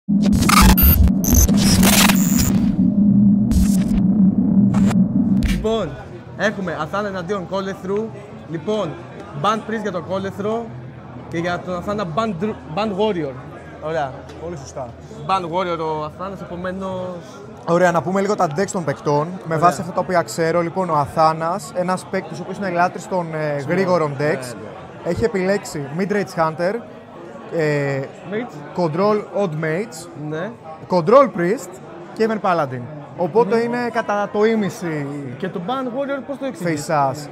Λοιπόν, έχουμε Αθάνα εναντίον Call-Through. Λοιπόν, Band Priest για το Call-Through και για τον Αθάνα Band Warrior. Ωραία. Πολύ σωστά. Band Warrior ο Αθάνας, επομένως. Ωραία, να πούμε λίγο τα decks των παικτών. Με βάση αυτά τα οποία ξέρω, λοιπόν, ο Αθάνας, ένας παίκτης ο οποίος είναι λάτρης των γρήγορων decks, έχει επιλέξει Midrange Hunter, Control Odd Mage, Ναι. Control Priest και Even Paladin. Οπότε είναι κατά το ίμιση Και το Band Warrior πώς το εξηγείς? face us.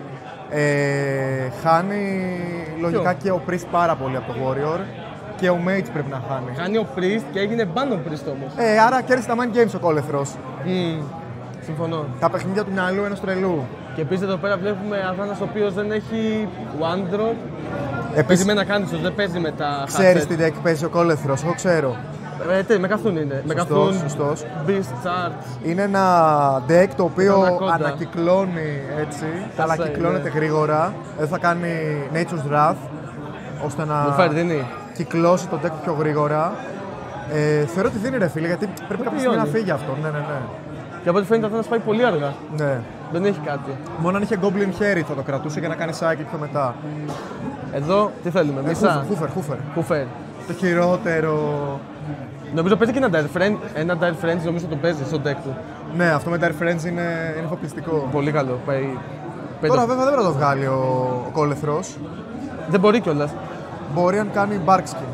Χάνει λογικά και ο Priest πάρα πολύ από το Warrior και ο Mage πρέπει να χάνει. Κάνει ο Priest και έγινε Band of Priest όμως. Άρα κέρδισε τα Mind Games ο Call-Through. Συμφωνώ. Τα παιχνίδια του μυαλού ενός τρελού. Και επίσης εδώ πέρα βλέπουμε Αθάνας ο οποίος δεν έχει One Drop. Παίζει Επίσης, με ένα Cancer, δεν παίζει με τα ξέρεις Hatchet. τι deck παίζει ο Call-Through, εγώ ξέρω. Με καθούν είναι. Με Σωστός, καθούν σωστός. Beast Charts. Είναι ένα deck το οποίο Ανακόντα. ανακυκλώνει έτσι, Τόσα ανακυκλώνεται είναι. γρήγορα. Εδώ θα κάνει Nature's Wrath, ώστε να Μου φέρει, δίνει. κυκλώσει το deck πιο γρήγορα. Θεωρώ ότι δίνει ρε φίλε, γιατί πρέπει κάποια στιγμή να Τελειώνει. φύγει αυτό. Ναι, ναι, ναι. Και από ό,τι φαίνεται Αθάνας πάει πολύ αργά. ναι. Δεν έχει κάτι. Μόνο αν είχε Goblin Hairy θα το κρατούσε για να κάνει cycle πιο μετά. Εδώ τι θέλουμε, μισά. Hoofer. Hoofer. Το χειρότερο. Νομίζω παίζει και ένα Dire Friends, νομίζω το παίζει στο deck του. Ναι, αυτό με Dire Friends είναι εφοπλιστικό. Πολύ καλό. Τώρα βέβαια δεν μπορεί να το βγάλει ο Call-Through. Δεν μπορεί κιόλας. Μπορεί αν κάνει Barkskin.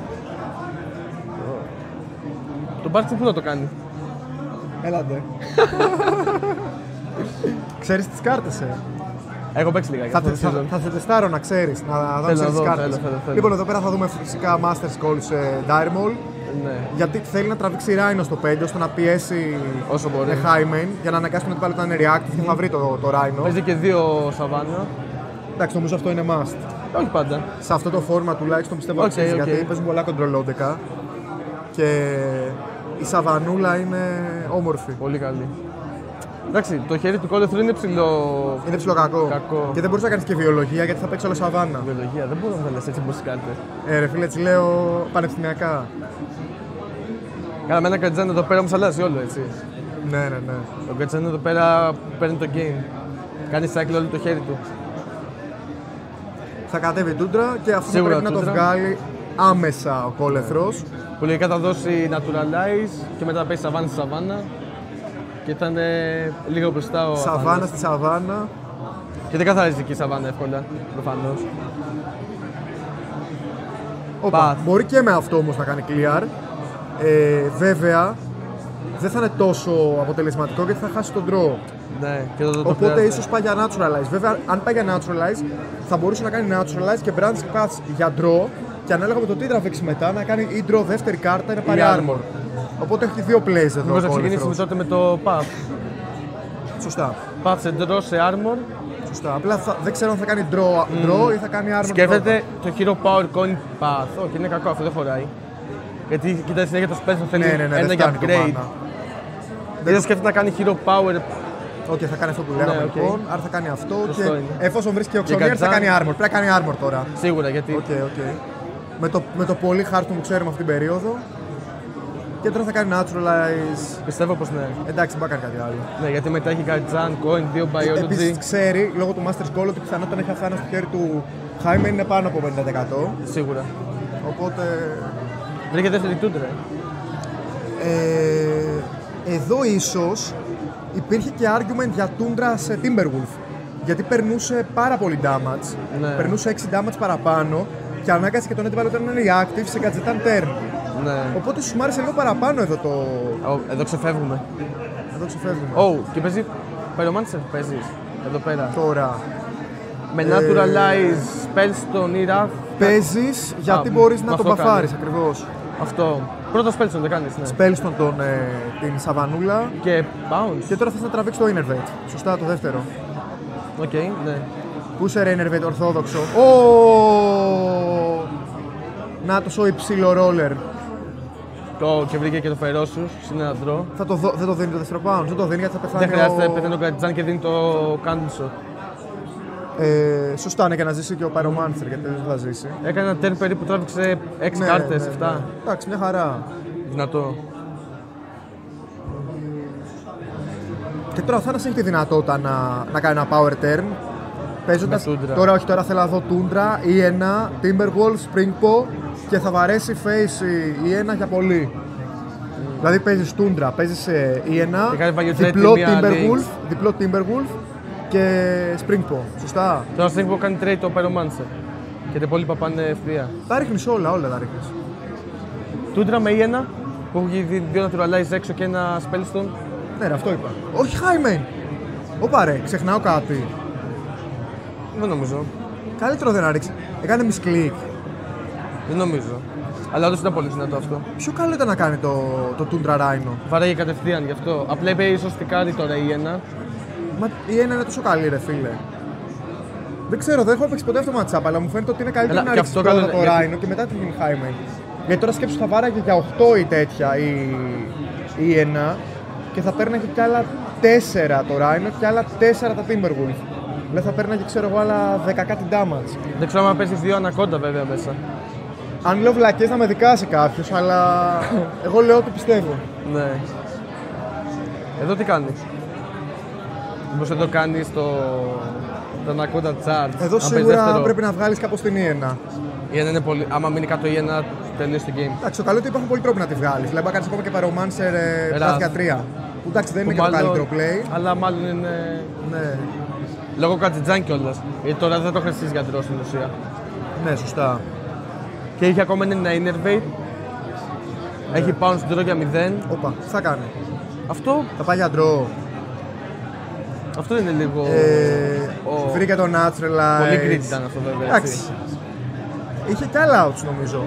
Το Barkskin πού θα το κάνει? Έλατε. Ξέρεις τις κάρτες, Έχω παίξει λίγα. Θα σε τεστάρω να ξέρεις, να δω τις κάρτες. θέλω. Λοιπόν, εδώ πέρα θα δούμε φυσικά Master's Call σε Dire Maul. Ναι. Γιατί θέλει να τραβήξει Rhino στο 5 ώστε να πιέσει Όσο μπορεί. με high main για να αναγκάσει τον αντίπαλο να είναι reactive και θα βρει το Rhino. Παίζει και δύο Σαβάνα. Εντάξει, νομίζω αυτό είναι must. Όχι πάντα. Σε αυτό το φόρμα τουλάχιστον πιστεύω αξίζει, γιατί παίζουν πολλά control 11 και η Σαβανούλα είναι όμορφη. Πολύ καλή. Εντάξει, το χέρι του Call-Through είναι ψηλό. Είναι ψιλοκακό. Κακό. Και δεν μπορείς να κάνεις και βιολογία γιατί θα παίξει όλο Σαβάνα. Βιολογία, δεν μπορώ να τα λες έτσι όπως κάρτες. Ρε φίλε, έτσι λέω πανεπιστημιακά. Κάναμε ένα Κατζάν εδώ πέρα όμως αλλάζει όλο έτσι. Ναι, ναι, ναι. Το Κατζάν εδώ πέρα παίρνει το game. Κάνει cycle όλο το χέρι του. Θα κατέβει τούντρα και αυτό θα Σίγουρα πρέπει να το τούντρα. βγάλει άμεσα ο Call-Through. Που λογικά θα δώσει Naturalize και μετά θα παίξει Σαβάνα στη Σαβάνα. Και θα είναι λίγο μπροστά ο Σαβάνα Αθάνας. στη Σαβάνα. Και δεν καθαρίζει εκεί η Σαβάνα εύκολα, προφανώς. Όπα, Path. μπορεί και με αυτό όμως να κάνει clear. Βέβαια, δεν θα είναι τόσο αποτελεσματικό γιατί θα χάσει τον draw. Ναι, και το Οπότε χρειάζεται. ίσως πάει για Naturalize. Βέβαια, αν πάει για Naturalize, θα μπορούσε να κάνει Naturalize και Branch Paths για draw και ανάλογα με το τι τραβήξει μετά να κάνει ή draw δεύτερη κάρτα ή να πάρει Ή armor. armor. Οπότε έχει δύο plays εδώ. Μήπως ο να ξεκινήσουμε Call-Through. τότε με το Path. Σωστά. Path σε draw σε armor. Σωστά. Απλά δεν ξέρω αν θα κάνει draw ή θα κάνει armor. Σκέφτεται το Hero Power Coin Path. Όχι, είναι κακό, αυτό δεν χωράει. Γιατί κοιτάει συνέχεια το spell, θα θέλει Ναι, ένα δεν για φτάνει το upgrade. mana. Δεν σκέφτεται να κάνει Hero Power. Όχι, θα κάνει αυτό που λέγαμε οκ. λοιπόν. Άρα θα κάνει αυτό Σωστό και είναι. εφόσον βρίσκει ο Και Xonier θα Gatjan. κάνει armor. Πρέπει να κάνει armor τώρα. Σίγουρα γιατί. Οκ. Με το πολύ χάρτο που ξέρουμε αυτή την περίοδο. Και τώρα θα κάνει Naturalize. Πιστεύω πως ναι. Εντάξει, δεν πάει να κάνει κάτι άλλο. Ναι, γιατί μετά έχει Guardian, Coin, 2 Επίσης Biology. ξέρει λόγω του Master's Call ότι η πιθανότητα να έχει Αθάνα στο χέρι του Jaime είναι πάνω από 50%. Σίγουρα. Οπότε. Βρήκε δεύτερη τούντρα. Εδώ ίσως υπήρχε και argument για τούντρα σε Timberwolf. Γιατί περνούσε πάρα πολύ damage. Ναι. Περνούσε 6 damage παραπάνω και ανάγκασε και τον αντίπαλο όταν είναι reactive σε gadgetan turn. Ναι. Οπότε σου άρεσε λίγο παραπάνω εδώ το. Εδώ ξεφεύγουμε. Εδώ ξεφεύγουμε. Και παίζει. Pyromancer παίζεις. Εδώ πέρα. Τώρα. Με Naturalize, spell στον Iraf. Παίζεις γιατί μπορείς να αυτό τον κάνει. μπαφάρεις ακριβώς. Αυτό. Πρώτο spell στον δεν κάνεις, ναι. Spellston την Σαβανούλα Και bounce. και τώρα θες να τραβήξει το Innervate. Σωστά, το δεύτερο. Οκ, ναι. Πού είσαι ρε Innervate ορθόδοξο. Να το υψηλό ρόλερ. Και βρήκε και το Ferocious, είναι ένα draw. Δεν το δίνει το δεύτερο bounce. Δεν το δίνει γιατί θα πεθάνει. Δεν χρειάζεται, πεθαίνει ο Guardian και δίνει το Candle Shot. Σωστά, ναι, και να ζήσει και ο Pyromancer γιατί δεν θα ζήσει. Έκανε ένα turn περίπου, τράβηξε 6 Ναι, κάρτες, ναι, 7. ναι. Εντάξει, μια χαρά. Δυνατό. Και τώρα ο Θάνας έχει τη δυνατότητα να κάνει ένα power turn. Παίζοντας, τώρα όχι, τώρα θέλω να δω Tundra, E1, Timberwolf, Springpo και θα βαρέσει face E1 για πολύ. Δηλαδή παίζεις Tundra, παίζεις E1, διπλό Timberwolf και Springpo, σωστά. Τώρα Springpo κάνει trade το Pyromancer και τα υπόλοιπα πάνε ευθεία. Τα ρίχνεις όλα τα ρίχνεις. Tundra με E1 που έχει δύο Naturalize έξω και ένα Spellstone. Ναι ρε, αυτό είπα. Όχι Highmane! Ωπα ρε, ξεχνάω κάτι. Δεν νομίζω. Καλύτερο δεν να ρίξει. Έκανε misclick. Δεν νομίζω. Αλλά όντως ήταν πολύ δυνατό αυτό. Πιο καλό ήταν να κάνει το Tundra Rhino. Βαράγει κατευθείαν γι' αυτό. Απλά είπε ίσως τικάρει τώρα η ένα. Μα η ένα είναι τόσο καλή ρε φίλε. Δεν ξέρω, δεν έχω παίξει ποτέ αυτό το matchup, αλλά μου φαίνεται ότι είναι καλύτερο να ρίξει πρώτα το Rhino και μετά την Highmane. Γιατί τώρα σκέψου θα βάραγε για 8 ή τέτοια ή 1 και θα παίρναγε κι άλλα 4 το Rhino και άλλα 4 τα Timberwolf. Δηλαδή θα παίρναγε ξέρω εγώ άλλα 10 κάτι damage. Δεν ξέρω αν παίζεις δύο Anaconda βέβαια μέσα. Αν λέω βλακές θα με δικάσει κάποιος, αλλά εγώ λέω ότι πιστεύω. Ναι. Εδώ τι κάνεις? Μήπως εδώ κάνεις το Anaconda Charge? Εδώ σίγουρα πρέπει να βγάλεις κάπως την E1. Η ένα είναι πολύ... Άμα μείνει κάτω η ένα, τελείωσε το game. Εντάξει, το καλό είναι ότι υπάρχουν πολλοί τρόποι να τη βγάλεις. Δηλαδή, να κάνεις ακόμα και Pyromancer Wrath 3. Που εντάξει, δεν είναι και το καλύτερο play. Αλλά μάλλον είναι. Ναι. Λόγω Κατζιτζάν κιόλας. Γιατί τώρα δεν το χρησιμοποιείς για draw στην ουσία. Ναι, σωστά. Και είχε ακόμα ένα Innervate. Έχει πάνω στην draw για 0. Όπα, τι θα κάνει? Αυτό. Θα πάει για draw. Αυτό είναι λίγο. Βρήκε το Naturalize. Πολύ grid ήταν αυτό βέβαια. Εντάξει. Είχε κι άλλα outs νομίζω.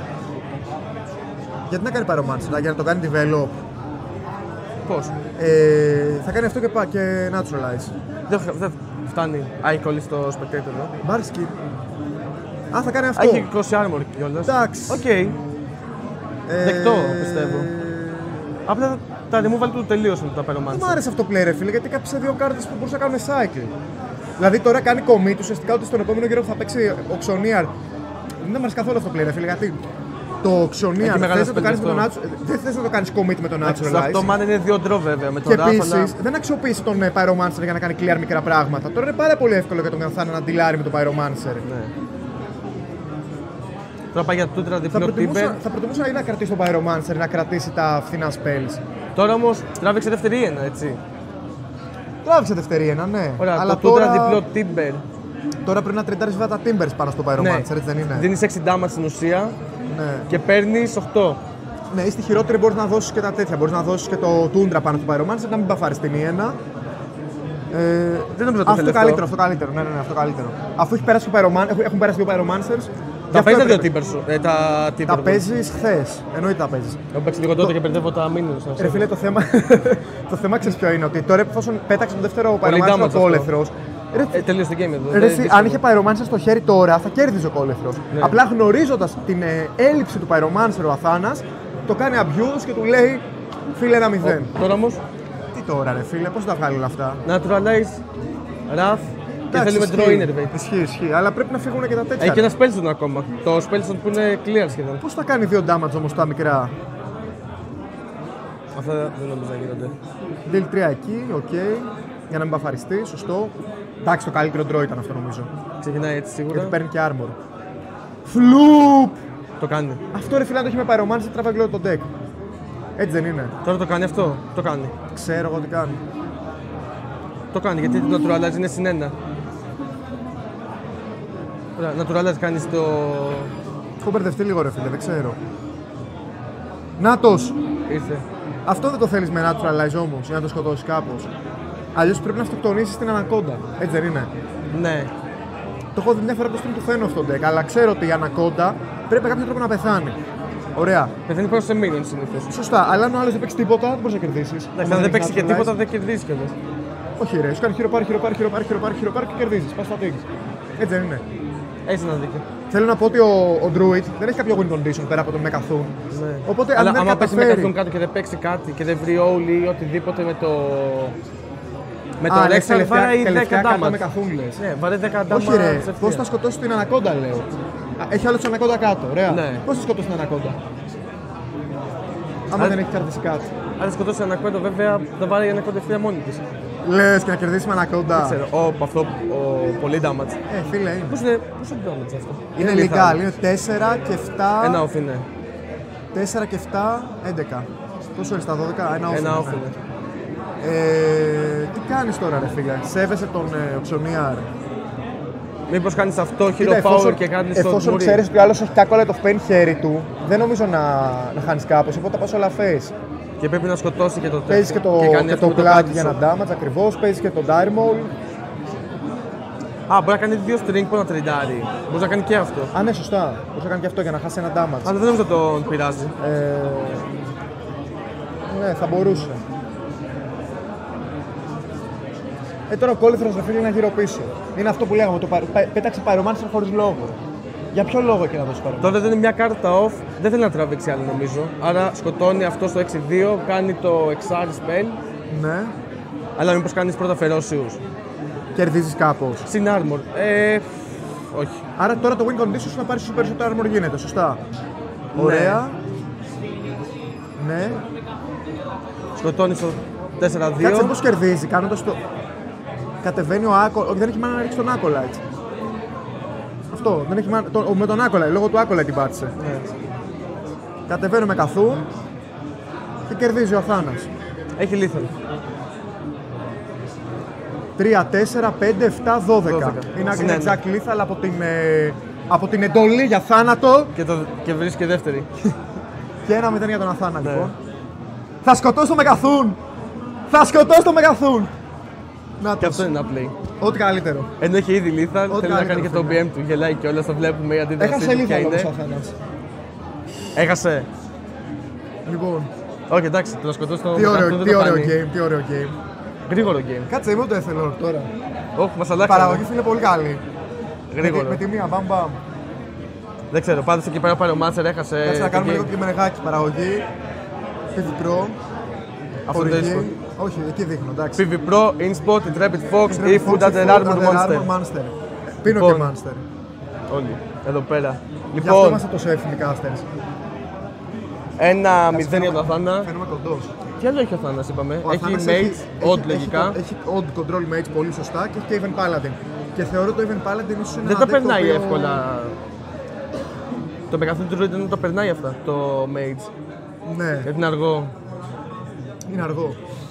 Γιατί να κάνει Pyromancer, για να το κάνει develop? Πώς? Θα κάνει αυτό και Naturalize. Δεν φτάνει. Έχει κολλήσει το Spectator εδώ. Μπάρσκι. Α, θα κάνει αυτό. Έχει 20 armor κιόλας. Εντάξει. Οκ. Δεκτό πιστεύω. Απλά τα removal του τελείωσαν τα Pyromancer. Δεν μου άρεσε αυτό το play ρε φίλε, γιατί κάψε δύο κάρτες που μπορούσαν να κάνουν cycle. Δηλαδή τώρα κάνει commit ουσιαστικά ότι στον επόμενο γύρο που θα παίξει Auctioneer. Δεν μου άρεσε καθόλου αυτό το play ρε φίλε, γιατί το Auctioneer θες να το κάνεις με τον δεν θες να το κάνεις commit με τον Naturalize. Αυτό μάλλον είναι δύο draw βέβαια με τον Και Rafa. επίσης δεν αξιοποιήσει τον Pyromancer για να κάνει clear μικρά πράγματα. Τώρα είναι πάρα πολύ εύκολο για τον Μιανθάνα να ντυλάρει με τον Pyromancer. Ναι. Τώρα πάει για τούτρα διπλό Timber. Θα προτιμούσα ή να κρατήσει τον Pyromancer ή να κρατήσει τα φθηνά spells. Τώρα όμως τράβηξε δεύτερη ένα, έτσι. Τράβηξε δεύτερη ένα, ναι. Ωραία, αλλά το τούτρα διπλό Timber. Τώρα πρέπει να τρεντάρεις βέβαια τα Timbers πάνω στο Pyromancer, Ναι. έτσι δεν είναι? Δίνεις 6 damage στην ουσία Ναι. και παίρνεις 8. Ναι, ή στη χειρότερη μπορείς να δώσεις και τα τέτοια. Μπορείς να δώσεις και το Tundra πάνω στο Pyromancer, να μην μπαφάρεις την E1. Δεν νομίζω ότι Αυτό καλύτερο, αυτό καλύτερο. Ναι, αυτό καλύτερο. Αφού έχει περάσει έχουν περάσει δύο Pyromancers. Τα παίζεις τα δύο Timbers. Τα παίζεις χθες. Εννοείται τα παίζεις. Έχω παίξει λίγο τότε και μπερδεύω τα minions. Ρε φίλε, το θέμα ξέρεις ποιο είναι, ότι τώρα εφόσον πέταξε τον δεύτερο Πολύ Pyromancer damage ο Κόλεθρος. Τελείωσε το game εδώ. Αν είχε Pyromancer στο χέρι τώρα, θα κέρδιζε ο Κόλεθρος. Ναι. Απλά γνωρίζοντας την έλλειψη του Pyromancer ο Αθάνας, το κάνει abuse και του λέει φίλε ένα 0. Τώρα όμως, Τι τώρα ρε φίλε, πώς θα τα βγάλει όλα αυτά? Naturalize, Wrath και θέλουμε draw Innervate. Ισχύει, αλλά πρέπει να φύγουν και τα τέτοια. Έχει και ένα Spellstone ακόμα. Το Spellstone που είναι clear σχεδόν. Πώς θα κάνει 2 damage όμως τα μικρά? Αυτά δεν νομίζω να γίνονται. Deal 3 εκεί, οκ. Για να μην μπαφαριστεί, σωστό. Εντάξει, το καλύτερο draw ήταν αυτό νομίζω. Ξεκινάει έτσι σίγουρα. Γιατί παίρνει και armor. Φλουπ! Το κάνει. Αυτό ρε φίλε, αν το έχει με Pyromancer, τραβάει όλο το deck. Έτσι δεν είναι? Τώρα το κάνει αυτό. Το κάνει. Ξέρω εγώ τι κάνει. Το κάνει γιατί το Naturalize είναι συν 1. Ωραία, Naturalize κάνεις το... Έχω μπερδευτεί λίγο ρε φίλε, δεν ξέρω. Νάτος! Ήρθε. Αυτό δεν το θέλεις με Naturalize όμως, για να το σκοτώσεις κάπως. Αλλιώς πρέπει να αυτοκτονήσεις την Anaconda. Έτσι δεν είναι? Ναι. Το έχω δει μια φορά από το stream του Φαίνω αυτό το deck, αλλά ξέρω ότι η Anaconda πρέπει με κάποιο τρόπο να πεθάνει. Ωραία. Πεθαίνει πάνω σε minions συνήθως. Σωστά, αλλά αν ο άλλος δεν παίξει τίποτα, δεν μπορείς να κερδίσεις. Αν δεν παίξει και τίποτα, δεν κερδίζει κιόλας. Όχι, ρε, σου κάνει χειροπάρι και κερδίζεις. Πας στα τίγεις. Έτσι δεν είναι? Έχεις ένα δίκιο. Θέλω να πω ότι ο Druid δεν έχει κάποιο win condition πέρα από τον Mechathun. Ναι. Οπότε αλλά αν δεν άμα πέσει καταφέρει... με κάτω και δεν παίξει κάτι και δεν βρει όλοι ή οτιδήποτε με το. Με το Alexa βάρει 10 damage. Mechathun λες. Ναι, βάρει 10 damage. Όχι ρε, πώς θα σκοτώσει την Anaconda λέω. Έχει άλλο την Anaconda κάτω, ωραία. Ναι. Πώς θα σκοτώσει την Anaconda? Άμα δεν έχει κερδίσει κάτι. Αν σκοτώσει Ανακόντα, βέβαια θα βάλει η Ανακόντα ευθεία μόνη της. Λες και να κερδίσει με Ανακόντα. Δεν ξέρω. Αυτό πολύ damage. Φίλε είναι. Πώς είναι damage αυτό? Είναι legal. Είναι 4 και 7. Ένα off είναι. 4 και 7, 11. Πόσο είναι στα 12, ένα off είναι. Τι κάνεις τώρα, ρε φίλε? Σέβεσαι τον Auctioneer? Μήπως κάνεις αυτό, hero power και κάνεις το εφόσον ξέρεις ότι ο άλλος έχει κακό, αλλά το φταίνει χέρι του, δεν νομίζω να χάνεις κάπως, οπότε θα πας όλα face. Και πρέπει να σκοτώσει και το τέτοιο. Παίζεις και το πλάτη για να damage ακριβώς, παίζεις και το dire maul. Μπορεί να κάνει 2 string που να τριντάρει. Μπορεί να κάνει και αυτό. Ναι, σωστά. Μπορεί να κάνει και αυτό για να χάσει ένα damage. Αλλά δεν νομίζω ότι τον πειράζει. Ναι, θα μπορούσε. Τώρα ο Κόλυθρος ρε φίλε είναι γύρω πίσω. Είναι αυτό που λέγαμε, πέταξε Pyromancer χωρίς λόγο. Για ποιο λόγο και να δώσει Pyromancer? Τώρα δεν είναι μια κάρτα off, δεν θέλει να τραβήξει άλλη νομίζω. Άρα σκοτώνει αυτό στο 6-2, κάνει το XR spell. Ναι. Αλλά μήπως κάνεις πρώτα Ferocious. Κερδίζεις κάπως. Συν armor. Όχι. Άρα τώρα το win condition να πάρεις όσο περισσότερο armor γίνεται, σωστά? Ωραία. Ναι. Σκοτώνει στο 4-2. Κάτσε πώς κερδίζει, κάνοντας το... Κατεβαίνει ο Acolyte, όχι δεν έχει μάνα να ρίξει τον Acolyte. Αυτό, δεν έχει μάνα, με τον Acolyte, λόγω του Acolyte την πάτησε. Ναι. Κατεβαίνει με Καθούν και κερδίζει ο Αθάνας. Έχει lethal. 3, 4, 5, 7, 12. Είναι exact lethal από την εντολή για θάνατο. Και βρίσκει δεύτερη. Και 1-0 για τον Αθάνα, λοιπόν. Θα σκοτώσω με Καθούν! Θα σκοτώσω με Καθούν! Και αυτό είναι ένα play. Ό,τι καλύτερο. Ενώ έχει ήδη lethal, θέλει να κάνει και το BM του. Γελάει κιόλας, το βλέπουμε η αντίδραση. Έχασε lethal όμως ο Αθάνας. Έχασε. Λοιπόν. Όχι, εντάξει, το σκοτώσει το τι ωραίο game. Γρήγορο game. Κάτσε, είμαι το έθελο τώρα. Όχι, μας αλλάξει. Η παραγωγή είναι πολύ καλή. Γρήγορο. Με τη μία, μπαμ. Δεν ξέρω, πάντως εκεί πέρα ο Pyromancer έχασε. Κάτσε να κάνουμε λίγο και μενεγάκι. Παραγωγή. PV Pro. Αυτό το InSpot. Όχι, εκεί δείχνω, εντάξει. PV Pro, InSpot, Intrepid Fox ή Food Under Armor Monster. Πίνω και Monster. Όλοι, εδώ πέρα. Γι' αυτό είμαστε τόσο εύθυμοι casters. 1-0 για τον Αθάνα. Φαίνομαι κοντός. Τι άλλο έχει ο Αθάνας, είπαμε? Έχει Mage, Odd λογικά. Έχει Odd Control Mage πολύ σωστά και έχει και Even Paladin. Και θεωρώ το Even Paladin ίσως ένα. Δεν τα περνάει εύκολα. Το Megathon Druid δεν το περνάει αυτά, το Mage. Ναι. Γιατί είναι αργό. Είναι αργό.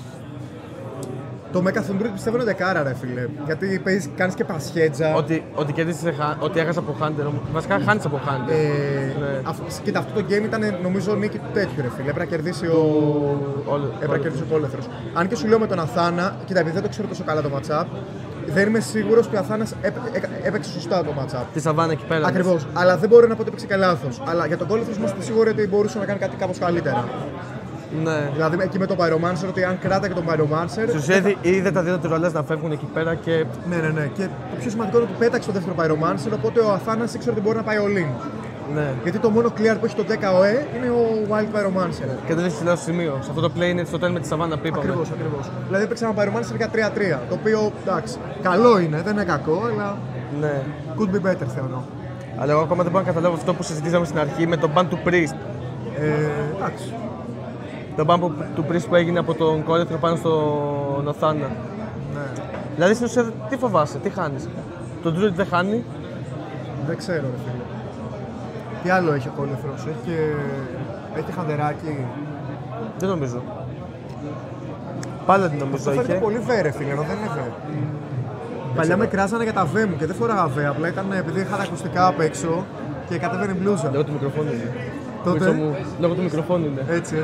Το Megathon Druid πιστεύω είναι δεκάρα, ρε φίλε. Γιατί κάνεις και πασχέτζα. Ότι έχασε από Hunter. Βασικά χάνεις από Hunter. Ναι. Κοίτα, αυτό το game ήταν νομίζω νίκη του τέτοιου, ρε φίλε. Έπρεπε να κερδίσει ο Κόλεθρος. Αν και σου λέω με τον Αθάνα, κοίτα, επειδή δεν το ξέρω τόσο καλά το matchup, δεν είμαι σίγουρος ότι ο Αθάνας έπαιξε σωστά το matchup. Τη σαβάνα εκεί πέρα. Ακριβώς. Αλλά δεν μπορώ να πω ότι έπαιξε και λάθος. Αλλά για τον Κόλεθρος είμαστε σίγουροι ότι μπορούσε να κάνει κάτι κάπως καλύτερα. Ναι. Δηλαδή εκεί με τον Pyromancer, ότι αν κράταγε τον Pyromancer. Στην ουσία είδε τα δύο τυρολές να φεύγουν εκεί πέρα και. Ναι. Και το πιο σημαντικό είναι ότι πέταξε το δεύτερο Pyromancer, οπότε ο Αθάνας ήξερε ότι μπορεί να πάει all in. Ναι. Γιατί το μόνο clear που έχει το 10 ΟΕ είναι ο Wild Pyromancer. Και δεν έχει λάθος σημείο. Σε αυτό το play είναι στο τέλος με τη σαβάνα που είπαμε. Ακριβώς. Δηλαδή έπαιξε ένα Pyromancer για 3-3. Το οποίο εντάξει, καλό είναι, δεν είναι κακό, αλλά. Ναι. Could be better θεωρώ. Αλλά εγώ ακόμα δεν μπορώ να καταλάβω αυτό που συζητήσαμε στην αρχή με τον ban του Priest. Εντάξει. Το ban του Priest που έγινε από τον Κόλεθρο πάνω στον Αθάνα. Ναι. Δηλαδή στην ουσία τι φοβάσαι, τι χάνεις? Τον Druid δεν χάνει. Δεν ξέρω, ρε φίλε. Τι άλλο έχει ο Κόλεθρος, έχει χαντεράκι. Δεν νομίζω. Πάλι δεν νομίζω είχε. Φαίνεται πολύ βέ, ρε φίλε, ενώ δεν είναι βέ. Παλιά με κράζανε για τα βέ μου και δεν φοράγα βέ, απλά ήταν επειδή είχα τα ακουστικά απ' έξω και κατέβαινε μπλούζα. Λόγω του μικροφόνου είναι. Τότε. Λόγω του μικροφόνου είναι. Έτσι.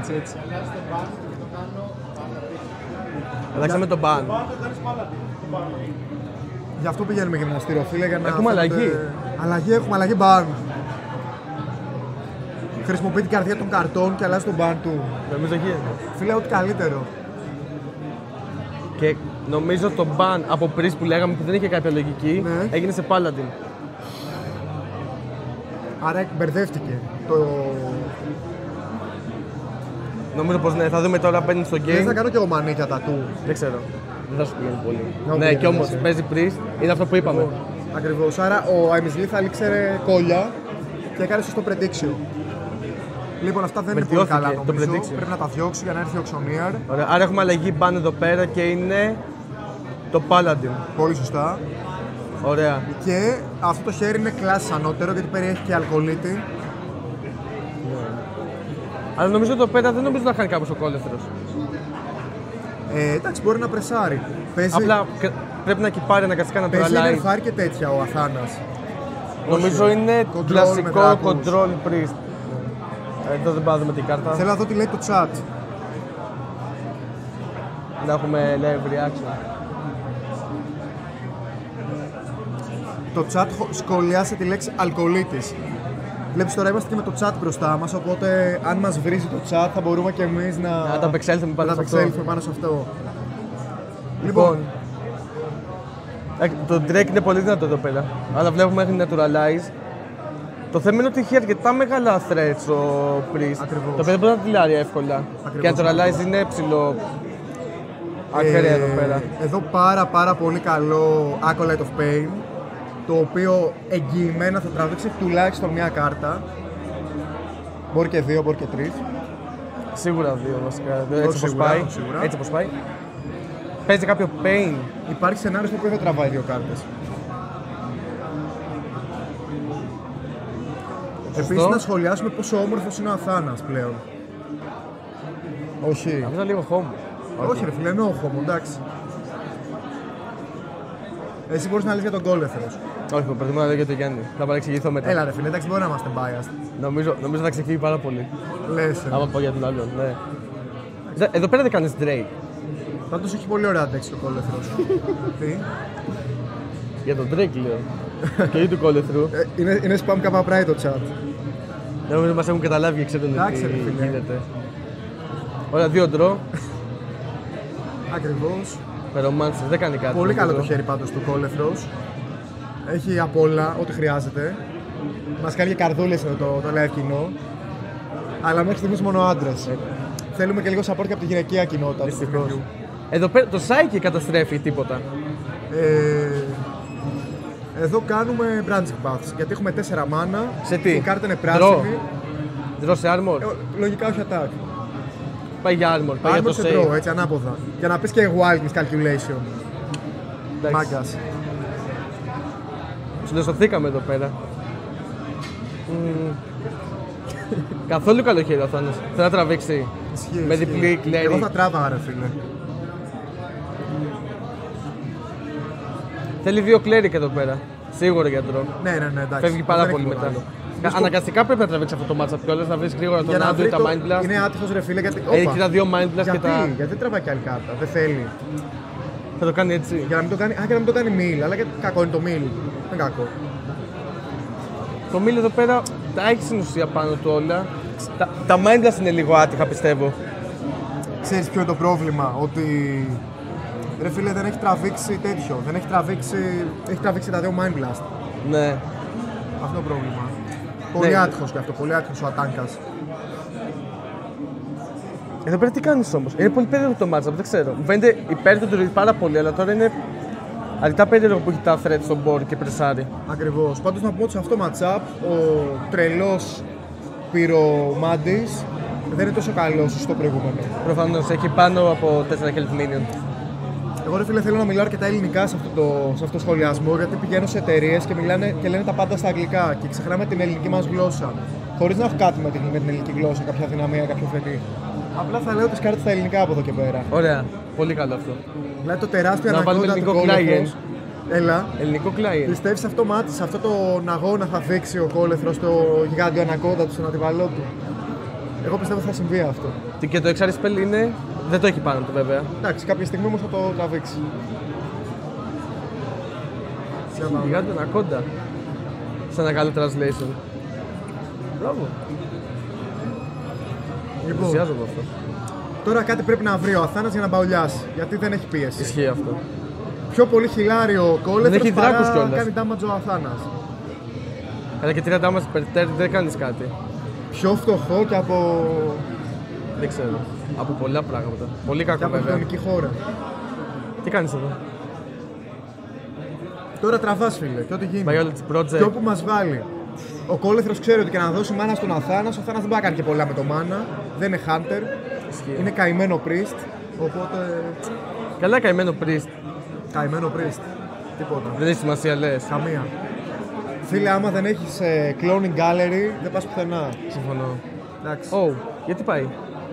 Αλλάξαμε τον ban. Γι' αυτό πηγαίνουμε γυμναστήριο, φίλε, για να... Έχουμε αλλαγή. Έχουμε αλλαγή ban. Χρησιμοποιεί την καρδιά των καρτών και αλλάζει τον ban του. Νομίζω γίνεται. Φίλε, ό,τι καλύτερο. Και νομίζω το ban από Priest που λέγαμε που δεν είχε κάποια λογική, ναι, έγινε σε Paladin. Άρα μπερδεύτηκε. Νομίζω πως ναι, θα δούμε τώρα μπαίνει στο game. Δεν θα κάνω και εγώ μανίκια τατού. Δεν ξέρω. Δεν θα σου πηγαίνει πολύ. Ναι, και όμως παίζει Priest, είναι αυτό που είπαμε. Ακριβώς. Άρα ο I'm Lethal ήξερε κόλλια και έκανε σωστό prediction. Λοιπόν, αυτά δεν είναι πολύ Βελτιώθηκε καλά το νομίζω. prediction. Πρέπει να τα διώξει για να έρθει ο Xonier. Ωραία. Άρα έχουμε αλλαγή μπαν εδώ πέρα και είναι το Paladin. Πολύ σωστά. Ωραία. Και αυτό το χέρι είναι κλάση ανώτερο γιατί περιέχει και αλκοολίτη. Αλλά νομίζω εδώ πέρα δεν νομίζω να χάνει κάπως ο κόλεθρος. Εντάξει, μπορεί να πρεσάρει. Παίζει, Απλά πρέπει να κυπάρει αναγκαστικά να παίζει τραλάει. νερφάρ και τέτοια ο Αθάνας. Νομίζω Όχι, είναι control με κλασικό dragons. control priest. Εδώ δεν πάμε την κάρτα. Θέλω να δω τι λέει το chat. Να έχουμε live reaction. Το chat σχολιάσε τη λέξη αλκοολίτης. Βλέπεις τώρα είμαστε και με το chat μπροστά μας, οπότε αν μας βρίζει το chat θα μπορούμε και εμείς να τα απεξέλθουμε πάνω να σε αυτό. απεξέλθουμε πάνω σε αυτό. Λοιπόν, το Drake είναι πολύ δυνατό εδώ πέρα, αλλά βλέπουμε μέχρι Naturalize. Το θέμα είναι ότι έχει αρκετά μεγάλα threats ο Priest. Ακριβώς. Το παιδί μπορεί να τυλάρει εύκολα. Ακριβώς. Και Naturalize είναι ψηλό. Ακραία εδώ πέρα. Εδώ πάρα πολύ καλό Acolyte of Pain, το οποίο εγγυημένα θα τραβήξει τουλάχιστον μια κάρτα. Μπορεί και δύο, μπορεί και τρεις. Σίγουρα δύο βασικά. Όχι, Έτσι όπως σίγουρα, πάει. σίγουρα. Έτσι όπως πάει. Παίζει κάποιο pain. Υπάρχει σενάριο στο οποίο δεν τραβάει δύο κάρτες. Επίσης να σχολιάσουμε πόσο όμορφος είναι ο Αθάνας πλέον. Όχι. Αυτό είναι λίγο home. Όχι ρε φίλε, είναι όχομο, εντάξει. Εσύ μπορείς να λες για τον Κόλεθρος. Όχι, προτιμώ να λέω για το Γιάννη. Θα παρεξηγηθώ μετά. Έλα ρε φίλε, εντάξει μπορεί να είμαστε biased. Νομίζω θα ξεφύγει πάρα πολύ. Λες. Άμα πω για τον άλλον, ναι. Εδώ πέρα δεν κάνεις Drake. Πάντως έχει πολύ ωραία αντέξει ο Κόλεθρος. Τι? Για τον Drake λέω. Και ή του κόλεθρου. Είναι spam καπαπράι το chat. Νομίζω μας έχουν καταλάβει και ξέρουν Εντάξει, ρε τι φίλε. γίνεται. Ωραία, δύο ντρο. Ακριβώς. Περομάνσης, δεν κάνει κάτι. Πολύ καλό νομίζω. το χέρι πάντως του Κόλεθρος. Έχει απ' όλα ό,τι χρειάζεται. Μας κάνει και καρδούλες είναι το live κοινό. Αλλά μέχρι στιγμής μόνο άντρες. Θέλουμε και λίγο support και από τη γυναικεία κοινότητα. του Δυστυχώς. παιχνιδιού. Εδώ πέρα το Psyche καταστρέφει τίποτα. Εδώ κάνουμε branching paths γιατί έχουμε 4 μάνα. Σε τι? Η κάρτα είναι πράσινη. Draw σε armor. Λογικά όχι attack. Πάει για armor, πάει για Armor το σε save. draw, έτσι ανάποδα. Για να πεις και wildness calculation. Εντάξει. Μάγκας. Συλλοσοθήκαμε εδώ πέρα. Καθόλου καλό χέρι ο Θάνος. Θέλει να τραβήξει. Ισχύει, Με ισχύει. διπλή κλέρι. Εγώ θα τράβαγα ρε φίλε. Θέλει δύο κλέρικ εδώ πέρα. Σίγουρα για draw. Ναι, εντάξει. Φεύγει πάρα Δεν πολύ έχει μετά. άλλο. Αναγκαστικά πρέπει να τραβήξει αυτό το matchup κιόλας, να βρεις γρήγορα Για τον να Άντρου ή βρει τα το... Mind Blast. Είναι άτυχος ρε φίλε γιατί... Έχει Όπα. και τα δύο Mind Blast και Γιατί, τα... γιατί δεν τραβάει κι άλλη κάρτα, δεν θέλει. Θα το κάνει έτσι. Για να μην το κάνει, για να μην το κάνει meal, αλλά και κακό είναι το meal. Δεν είναι κακό. Το Mill εδώ πέρα τα έχει στην ουσία πάνω του όλα. Τα Mind Blast είναι λίγο άτυχα πιστεύω. Ξέρεις ποιο είναι το πρόβλημα, ότι ρε φίλε δεν έχει τραβήξει τέτοιο, δεν έχει τραβήξει τα δύο Mind Blast. Ναι. Αυτό είναι το πρόβλημα. Πολύ άτυχος και αυτό, πολύ άτυχος ο Ατάνκας. Εδώ πέρα τι κάνεις όμως. Είναι πολύ περίεργο το matchup, δεν ξέρω. Μου φαίνεται υπέρ του Druid πάρα πολύ, αλλά τώρα είναι αρκετά περίεργο που έχει τα threat στον board και πρεσάρει. Ακριβώς. Πάντως να πω ότι σε αυτό το matchup ο τρελός πυρομάντης δεν είναι τόσο καλός στο προηγούμενο. Προφανώς έχει πάνω από 4 health minion. Εγώ ρε φίλε θέλω να μιλάω αρκετά ελληνικά σε αυτό το σχολιασμό γιατί πηγαίνω σε εταιρείες και μιλάνε και λένε τα πάντα στα αγγλικά και ξεχνάμε την ελληνική μας γλώσσα. Χωρίς να έχω κάτι με την ελληνική γλώσσα, κάποια δυναμία, κάποιο φετί. Απλά θα λέω τις κάρτες στα ελληνικά από εδώ και πέρα. Ωραία. Πολύ καλό αυτό. Δηλαδή το τεράστιο Να βάλουμε αναγκόντα του ελληνικό Κόλεθρος. Έλα. Ελληνικό client. Πιστεύεις σε αυτό μάτι, σε αυτό τον αγώνα θα δείξει ο Κόλεθρος το γιγάντιο ανακόντα του στον αντιβαλό του. Εγώ πιστεύω θα συμβεί αυτό. Και το εξάρι spell είναι. Δεν το έχει πάνω του βέβαια. Εντάξει, κάποια στιγμή όμως θα το τραβήξει. Γιγάντιο ανακόντα. Σε ένα καλό translation. Μπράβο. Λοιπόν, Ενθουσιάζομαι αυτό. τώρα κάτι πρέπει να βρει ο Αθάνας για να μπαουλιάσει, γιατί δεν έχει πίεση. Ισχύει αυτό. Πιο πολύ χιλάριο ο Δεν Κόλεθρος έχει δράκους παρά κιόλας. κάνει damage ο Αθάνας. Αλλά και 3 damage per turn δεν κάνεις κάτι. Πιο φτωχό και από, Δεν ξέρω. Από πολλά πράγματα. Πολύ και κακό από βέβαια. γειτονική χώρα. Τι κάνεις εδώ. Τώρα τραβάς φίλε, και ό,τι γίνει. Biology Και Project. όπου μας βάλει. Ο Κόλεθρος ξέρει ότι και να δώσει μάνα στον Αθάνας, ο Αθάνας δεν μπορεί να κάνει και πολλά με το μάνα. Δεν είναι Hunter. Είναι καημένο Priest. Οπότε. Καλά καημένο Priest. Καημένο Priest. Τίποτα. Δεν έχει σημασία, λες. Καμία. Φίλε, άμα δεν έχεις cloning gallery, δεν πας πουθενά. Συμφωνώ. Εντάξει. Γιατί πάει.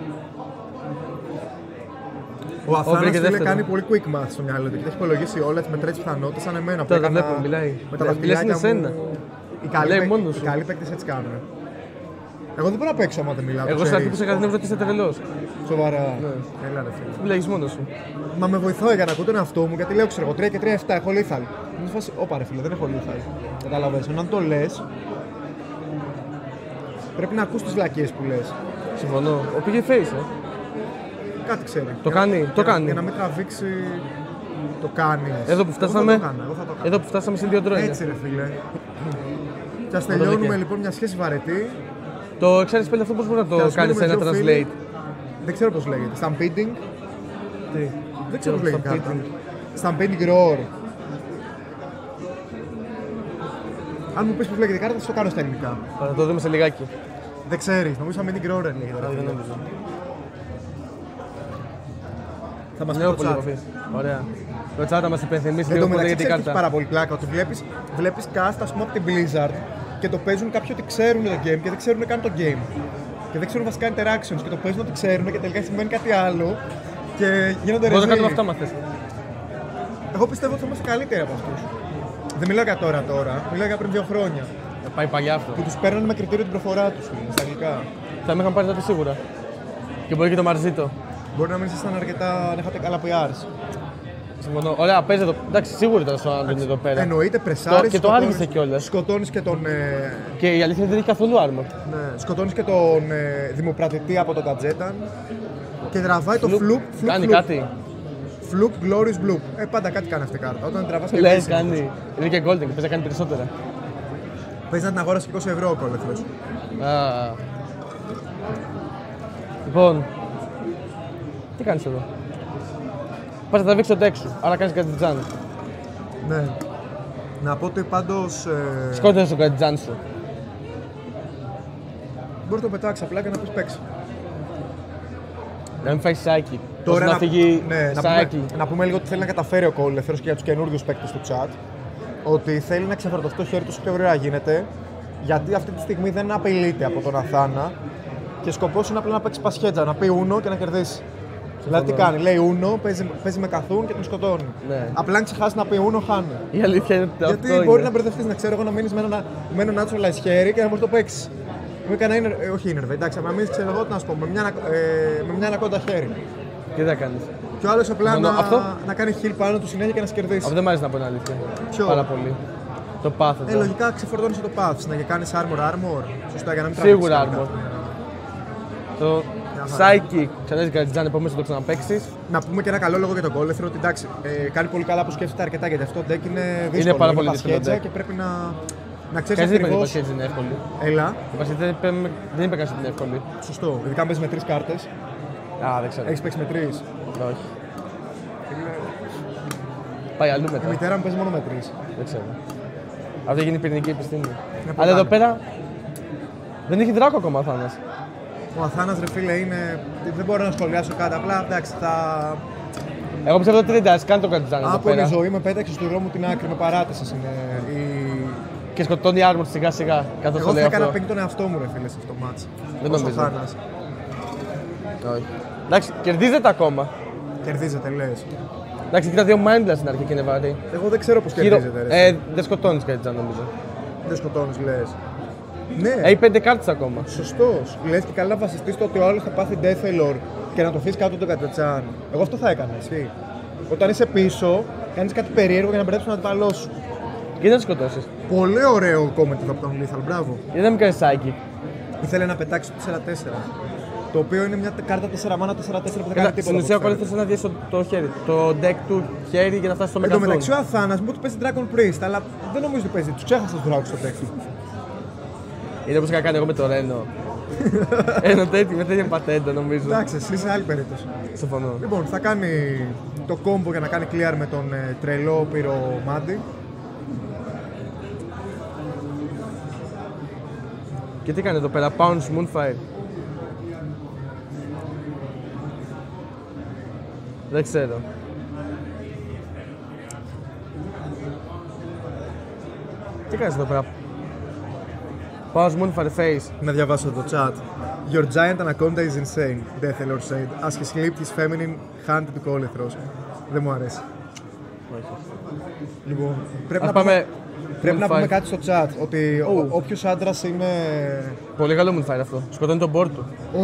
Ο Αθάνας φίλε δεύτερο. κάνει πολύ quick math στο μυαλό του και έχει υπολογίσει όλα τις μετρές πιθανότητες σαν εμένα. Τώρα τα βλέπω, μιλάει. Με τα Μιλάς δαχτυλάκια είναι σένα. μου. Λέει μόνος Οι σου. καλοί παίκτες έτσι κάνουν. Εγώ δεν μπορώ να παίξω άμα δεν μιλάω. Εγώ στην αρχή που σε είχα την έβρω ότι είσαι τρελός. Σοβαρά. Ναι. Έλα ρε φίλε. Μιλάγεις μόνος σου. Μα με βοηθάει για να ακούω τον εαυτό μου γιατί λέω ξέρω εγώ 3 και 3, 7 έχω lethal. Μου φάση, όπα ρε φίλε, δεν έχω lethal. Καταλαβαίνεις, αν το λες, πρέπει να ακούς τις βλακίες που λες. Συμφωνώ. Ο πήγε face, Κάτι ξέρει. Το κάνει, το κάνει. Για να μην τραβήξει, το κάνει. Εδώ που φτάσαμε, Εγώ θα το κάνω. εδώ που φτάσαμε στην 2 τρώνια. Έτσι ρε φίλε. Και ας τελειώνουμε λοιπόν μια σχέση βαρετή. Το ξέρεις πάλι αυτό πώς μπορεί να Και το ας κάνεις σε μείνουμε ένα δύο φίλοι. translate. Δεν ξέρω πώς λέγεται. Stampeding. Τι. Δεν ξέρω πώς λέγεται Stampeding. κάρτα. Stampeding roar. Αν μου πεις πώς λέγεται η κάρτα θα το κάνω στα ελληνικά. Θα το δούμε σε λιγάκι. Δεν ξέρεις, νομίζω Stampeding roar λέγεται. Δεν νομίζω. Θα μας πει Νέο το πολύ chat. επαφής. Ωραία. Το chat θα μας υπενθυμίσει Εν λίγο τω πώς μεταξύ λέγεται η ξέρεις τι έχει πάρα κάρτα. πολύ πλάκα. Ότι βλέπεις cast ας πούμε από την Blizzard και το παίζουν κάποιοι ότι ξέρουν το game και δεν ξέρουν καν το game. Και δεν ξέρουν βασικά interactions και το παίζουν ότι ξέρουν και τελικά σημαίνει κάτι άλλο και γίνονται Μπορώ να ρεζίλοι. κάνουμε αυτά μα θες. Εγώ πιστεύω ότι θα είμαστε καλύτεροι από αυτούς. Δεν μιλάω για τώρα, μιλάω για πριν 2 χρόνια. Θα πάει παλιά αυτό. Που τους παίρνανε με κριτήριο την προφορά τους στα αγγλικά. Θα με είχαν πάρει τότε σίγουρα. Και μπορεί και το Μαρζίτο. Μπορεί να μην ήσασταν αρκετά, αν είχατε καλά PRs. Συμφωνώ. Ωραία, παίζει εδώ. Εντάξει, σίγουρα ήταν στο Άντρον εδώ πέρα. Εννοείται, πρεσάρεις. Και το άργησε κιόλας. Σκοτώνεις και τον. Και η αλήθεια δεν έχει καθόλου armor. Ναι, σκοτώνεις και τον δημοπρατητή από τον Κατζέταν. Και τραβάει το φλουπ. Κάνει κάτι. Φλουπ, glorious bloop. Πάντα κάτι κάνει αυτή η κάρτα. Όταν τραβάς και Λες, πέσει. κάνει. Είναι και golden και παίζει να κάνει περισσότερα. Παίζει να την αγόρασε 20 ευρώ ο Κόλεθρος. Α. Λοιπόν, τι κάνεις εδώ. Πας να τραβήξεις το deck σου, άρα κάνεις κάτι τζάν. Ναι. Να πω ότι πάντως. Σκότωσες το κάτι τζάν σου. Μπορεί να το πετάξει απλά και να πεις παίξει. Να μην φάει psychic. Τώρα να φύγει ναι, psychic. να πούμε λίγο ότι θέλει να καταφέρει ο Κόλεθρος και για τους καινούριους παίκτες του chat. Ότι θέλει να ξεφορτωθεί το χέρι του όσο πιο γρήγορα γίνεται. Γιατί αυτή τη στιγμή δεν απειλείται από τον Αθάνα. Και σκοπός είναι απλά να παίξει πασχέτζα, να πει ούνο και να κερδίσει. Δηλαδή τι κάνει, λέει ούνο, παίζει με καθούν και τον σκοτώνει. Ναι. Απλά αν ξεχάσει να πει ούνο, χάνει. Η αλήθεια είναι ότι Γιατί αυτό μπορεί είναι. να μπερδευτεί, να ξέρω εγώ να μείνει με ένα natural χέρι και να μπορεί να το παίξει. Με κανένα όχι είναι, εντάξει, να μείνει, ξέρω εγώ τι να σου πω, με μια ανακόντα χέρι. Τι θα κάνεις. Και ο άλλο απλά αυτό. να κάνει heal πάνω του συνέχεια και να σε κερδίσει. Αυτό δεν μ' αρέσει να πω την αλήθεια. Ποιο? Πάρα πολύ. Το path εδώ. Λογικά ξεφορτώνει το path, να κάνει armor. Σωστά, για να μην Σίγουρα τραβήξεις armor. κάτι. Το psychic. Ξανάζει κάτι τζάν, επόμενο θα το ξαναπαίξεις. Να πούμε και ένα καλό λόγο για τον Κόλεθρο ότι εντάξει, κάνει πολύ καλά που σκέφτεται αρκετά γιατί αυτό το deck είναι δύσκολο. πάρα πολύ δύσκολο πασχέτζα deck. και πρέπει να ξέρει Κανείς δεν είπε ότι η ακριβώ. πασχέτζα είναι εύκολη. Έλα, Η πασχέτζα δεν είπε κανείς ότι είναι εύκολη. σωστό. Ειδικά παίζει με 3 κάρτες. Α, δεν ξέρω. Έχει παίξει με 3. Όχι. Πάει αλλού Η μετά. μητέρα μου παίζει μόνο με 3. Δεν ξέρω. Αυτό γίνει πυρηνική επιστήμη. Είναι Αλλά εδώ πολύ. πέρα δεν έχει δράκο ακόμα ο Θάνας. Ο Αθάνας ρε φίλε είναι. Δεν μπορώ να σχολιάσω κάτι. Απλά εντάξει, θα. Εγώ πιστεύω ότι δεν εντάξει καν το Κατζάν εδώ Από η πέρα. ζωή με πέταξε στο δρόμο την άκρη, με παράτησε είναι. Και σκοτώνει armor σιγά σιγά. Καθώς Εγώ το θα λέει έκανα αυτό. πίνει τον εαυτό μου ρε φίλε σε αυτό το μάτς. Δεν Ως ο νομίζω. Θάνας. Όχι. Εντάξει, κερδίζεται ακόμα. Κερδίζεται λες. Εντάξει, κοίτα 2 mindless στην αρχή και είναι βαρύ. Εγώ δεν ξέρω πώς κερδίζεται ρε. Δεν σκοτώνεις Κατζάν νομίζω. Δεν σκοτώνεις λες. Ναι. Έχει 5 κάρτες ακόμα. Σωστός. Λες και καλά να βασιστείς στο ότι ο άλλος θα πάθει Deathlord και να το αφήσεις κάτω τον κατετσάν. Εγώ αυτό θα έκανα, εσύ. Όταν είσαι πίσω, κάνεις κάτι περίεργο για να μπερδέψεις τον αντιπαλό σου. Και δεν σκοτώσεις. Πολύ ωραίο comment εδώ από τον Lethal, μπράβο. Γιατί δεν μου κάνεις psychic. Ήθελε να πετάξει το 4-4. Το οποίο είναι μια κάρτα 4 μάνα 4-4 που δεν κάνει τίποτα. Στην ουσία ο από ό,τι Κόλεθρος θέλει να διέσει το χέρι. Το deck του χέρι για να φτάσει στο φαίνεται. Εν τω μεγαθόν. μεταξύ ο Αθάνας μου ότι παίζει Dragon Priest, αλλά δεν νομίζω ότι παίζει. Του ξέχασα του Dragons στο deck. Είναι όπως είχα κάνει εγώ με το Ρένο. Ένα τέτοιο, με τέτοια πατέντα νομίζω. Εντάξει, εσύ είσαι άλλη περίπτωση. Συμφωνώ. Λοιπόν, θα κάνει το combo για να κάνει clear με τον τρελό πυρομάντη. Και τι κάνει εδώ πέρα, Pounce Moonfire. Δεν ξέρω. Τι κάνεις εδώ πέρα, Pounce Moonfire face. Να διαβάσω το chat. Your giant anaconda is insane, Deathlord said, as he slipped his feminine hand to Colethros. Δεν μου αρέσει. Λοιπόν, πρέπει να πούμε κάτι στο chat, ότι όποιος άντρας είναι... Πολύ καλό Moonfire αυτό, σκοτώνει τον board του.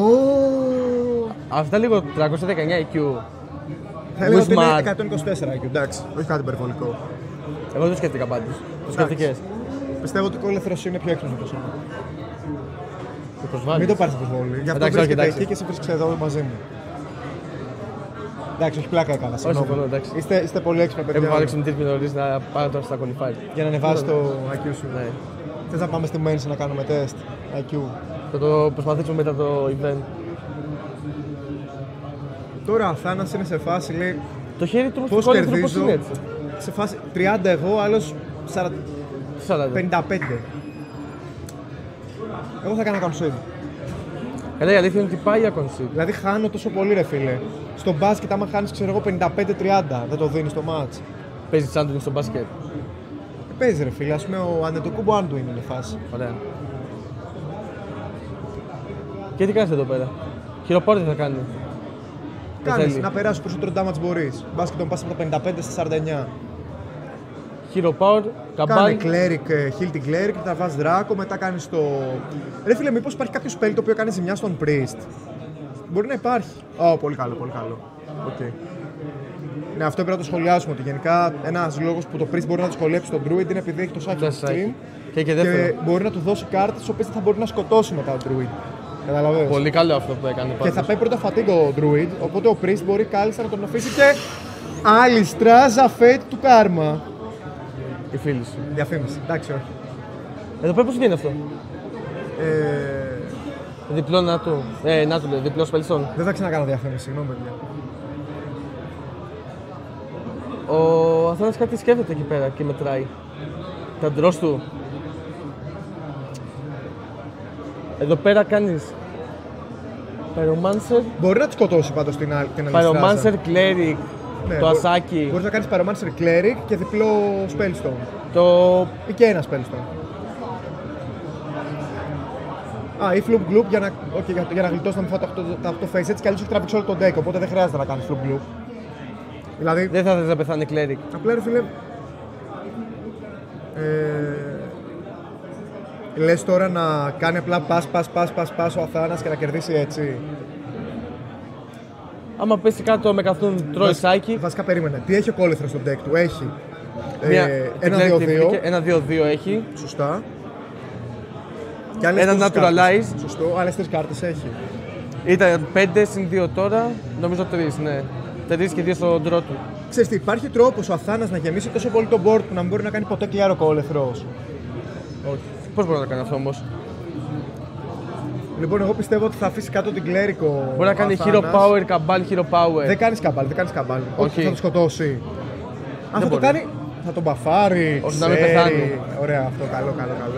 Αυτά λίγο 319 IQ. Θα έλεγα ότι είναι 124 IQ, εντάξει, όχι κάτι υπερβολικό. Εγώ δεν το σκέφτηκα πάντως, το σκέφτηκες. Πιστεύω ότι ο Colethros είναι πιο έξυπνος από εσένα. Το προσβάλλεις. Μην το πάρεις προσβόλη, γι' αυτό βρίσκεται εκεί και εσύ βρίσκεσαι εδώ μαζί μου. Εντάξει, όχι πλάκα έκανα, συγγνώμη. Είστε πολύ έξυπνα παιδιά. Έχω βάλει την νωρίς να πάω τώρα στα qualify. Για να ανεβάσεις το IQ σου. Ναι. Θες να πάμε στη Mensa να κάνουμε τεστ IQ. Θα το προσπαθήσουμε μετά το event. Τώρα ο Θάνας είναι σε φάση, λέει, το χέρι του πώς κερδίζω, είναι έτσι. Σε φάση 30 εγώ, άλλος 55. Εγώ θα κάνω concede. Καλά, η αλήθεια είναι ότι πάει για concede. Δηλαδή χάνω τόσο πολύ ρε φίλε. Στο μπάσκετ άμα χάνεις ξέρω εγώ 55-30, δεν το δίνεις το match. Παίζει Τσάντουιν στο μπάσκετ. Παίζει ρε φίλε, ας πούμε ο Αντετοκούμπο Άντουιν είναι φάση. Ωραία. Και τι κάνεις εδώ πέρα, χειροπόρτη θα κάνει. Κάνεις να περάσεις περισσότερο damage μπορείς. Μπάσκετ τον πας από τα 55 στα 49. Hero Power, Cabal. Κάνε Cleric, heal την Cleric, μετά βάζεις Draco, μετά κάνεις το... Ρε φίλε, μήπως υπάρχει κάποιο spell το οποίο κάνει ζημιά στον Priest. Μπορεί να υπάρχει. Πολύ καλό, πολύ καλό. Okay. Ναι, αυτό πρέπει να το σχολιάσουμε, ότι γενικά ένας λόγος που το Priest μπορεί να δυσκολέψει τον Druid είναι επειδή έχει το Psychic Stream και μπορεί να του δώσει κάρτες τις οποίες θα μπορεί να σκοτώσει μετά ο Druid. Καταλαβαίνεις. Πολύ καλό αυτό που έκανε. Και θα πάει πρώτα fatigue ο Druid, οπότε ο Priest μπορεί κάλλιστα να τον αφήσει και Άλιστρα Fate του Karma. Η φίλη σου. Διαφήμιση. Εντάξει, όχι. Εδώ πέρα πώς βγαίνει αυτό. Διπλό να του λέει, διπλό spellstone. Δεν θα ξανακάνω διαφήμιση, συγγνώμη παιδιά. Ο Αθώνας κάτι σκέφτεται εκεί πέρα και μετράει. Τα ντρός του. Εδώ πέρα κάνεις Pyromancer. Μπορεί να τη σκοτώσει πάντως την άλλη. Pyromancer, Cleric, ναι, το ασάκι. Μπορείς να κάνεις Pyromancer, Cleric και διπλό Spellstone. Ή και ένα Spellstone. Ή Floop Gloop για να γλιτώσει τα 8 face. Έτσι κι αλλιώς έχει τραβήξει όλο το deck, οπότε δεν χρειάζεται να κάνεις Floop Gloop. Δηλαδή... Δεν θα θες να πεθάνει Cleric. Απλά ρε φίλε... Λες τώρα να κάνει απλά πας ο Αθάνας και να κερδίσει έτσι. Άμα πέσει κάτω με καθούν τρώει σάκι. Βασικά περίμενε. Τι έχει ο Colethros στο deck του, έχει ένα 2-2 έχει. Σωστά. Και ένα Naturalize. Σωστό, άλλες 3 κάρτες έχει. Ήταν 5 συν 2 τώρα, νομίζω 3, ναι. 3 και 2 στο draw του. Ξέρεις τι, υπάρχει τρόπος ο Αθάνας να γεμίσει τόσο πολύ τον board που να μην μπορεί να κάνει ποτέ clear ο Colethros. Όχι. Πώς μπορεί να το κάνει αυτό όμως. Λοιπόν, εγώ πιστεύω ότι θα αφήσει κάτω την Cleric. Μπορεί να κάνει Hero Power, Cabal, Hero Power. Δεν κάνεις Cabal, Όχι, θα το σκοτώσει. Αν θα το κάνει, θα τον μπαφάρει. Όχι, να μην πεθάνει. Ωραία, αυτό, καλό.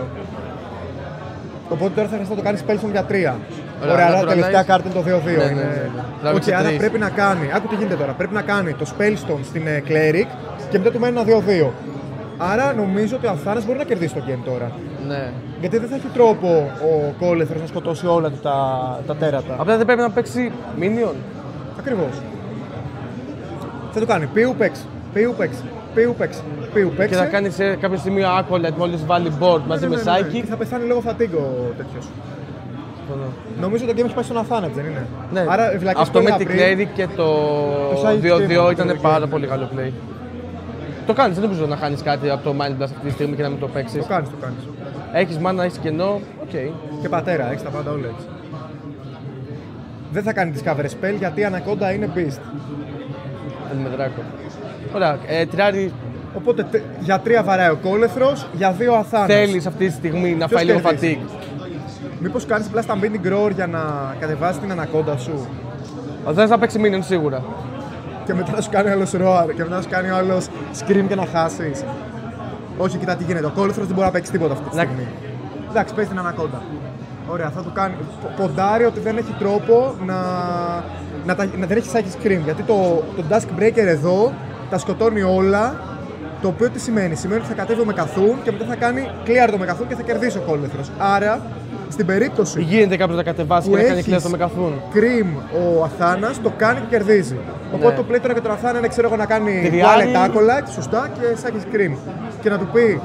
Οπότε τώρα θα χρειαστεί να το κάνει Spellstone για 3. Ωραία, άρα τελευταία κάρτα είναι το 2-2. Ναι. Άρα πρέπει να κάνει, άκου τι γίνεται τώρα, πρέπει να κάνει το Spellstone στην Cleric και μετά του μένει ένα 2-2. Άρα νομίζω ότι ο Αθάνας μπορεί να κερδίσει το game τώρα. Ναι. Γιατί δεν θα έχει τρόπο ο Colethros να σκοτώσει όλα τα τέρατα. Απλά δεν πρέπει να παίξει Minion. Ακριβώς. Θα το κάνει Piupex. Και θα κάνει σε κάποιο σημείο Acolyte μόλις βάλει board μαζί με Psychic. Και θα πεθάνει λόγω fatigue ο τέτοιος. Νομίζω το game έχει πάει στον Αθάνα, δεν είναι. Ναι. Άρα, αυτό με την Cleric και το 2-2 ήταν πάρα πολύ καλό play. Το κάνεις, δεν νομίζω να χάνεις κάτι από το Mind Blast αυτή τη στιγμή και να μην το παίξεις. Το κάνεις. Έχεις mana, έχεις κενό, οκ. Και πατέρα, έχεις τα πάντα όλα έτσι. Δεν θα κάνει Discovery Spell γιατί η Anaconda είναι Beast. Είναι με δράκο. Ωραία, τριάρι. Οπότε για 3 βαράει ο Colethros, για 2 Αθάνας. Θέλεις αυτή τη στιγμή να φάει λίγο fatigue. Μήπως κάνεις απλά στα Binding Roar για να κατεβάσεις την Anaconda σου. Ο Αθάνας θα παίξει Minion σίγουρα. Και μετά να σου κάνει άλλος Roar και μετά να σου κάνει άλλος Scream και να χάσεις. Όχι, κοιτά τι γίνεται. Ο Colethros δεν μπορεί να παίξει τίποτα αυτή τη στιγμή. Εντάξει, παίζει την Anaconda. Ωραία, θα του κάνει. Ποντάρει ότι δεν έχει τρόπο να δεν έχει psychic scream. Γιατί το Dusk Breaker εδώ τα σκοτώνει όλα. Το οποίο τι σημαίνει? Σημαίνει ότι θα κατέβει ο Μεκαθούν και μετά θα κάνει clear το Μεκαθούν και θα κερδίσει ο Κόλεθρος. Άρα, στην περίπτωση. Γίνεται κάποιος να κατεβάσει και να κάνει clear το Μεκαθούν. Scream ο Αθάνας το κάνει και κερδίζει. Οπότε το play τώρα και τον Αθάνα είναι, ξέρω εγώ, να κάνει wallet accolade, σωστά, και psychic scream. Και να του πει.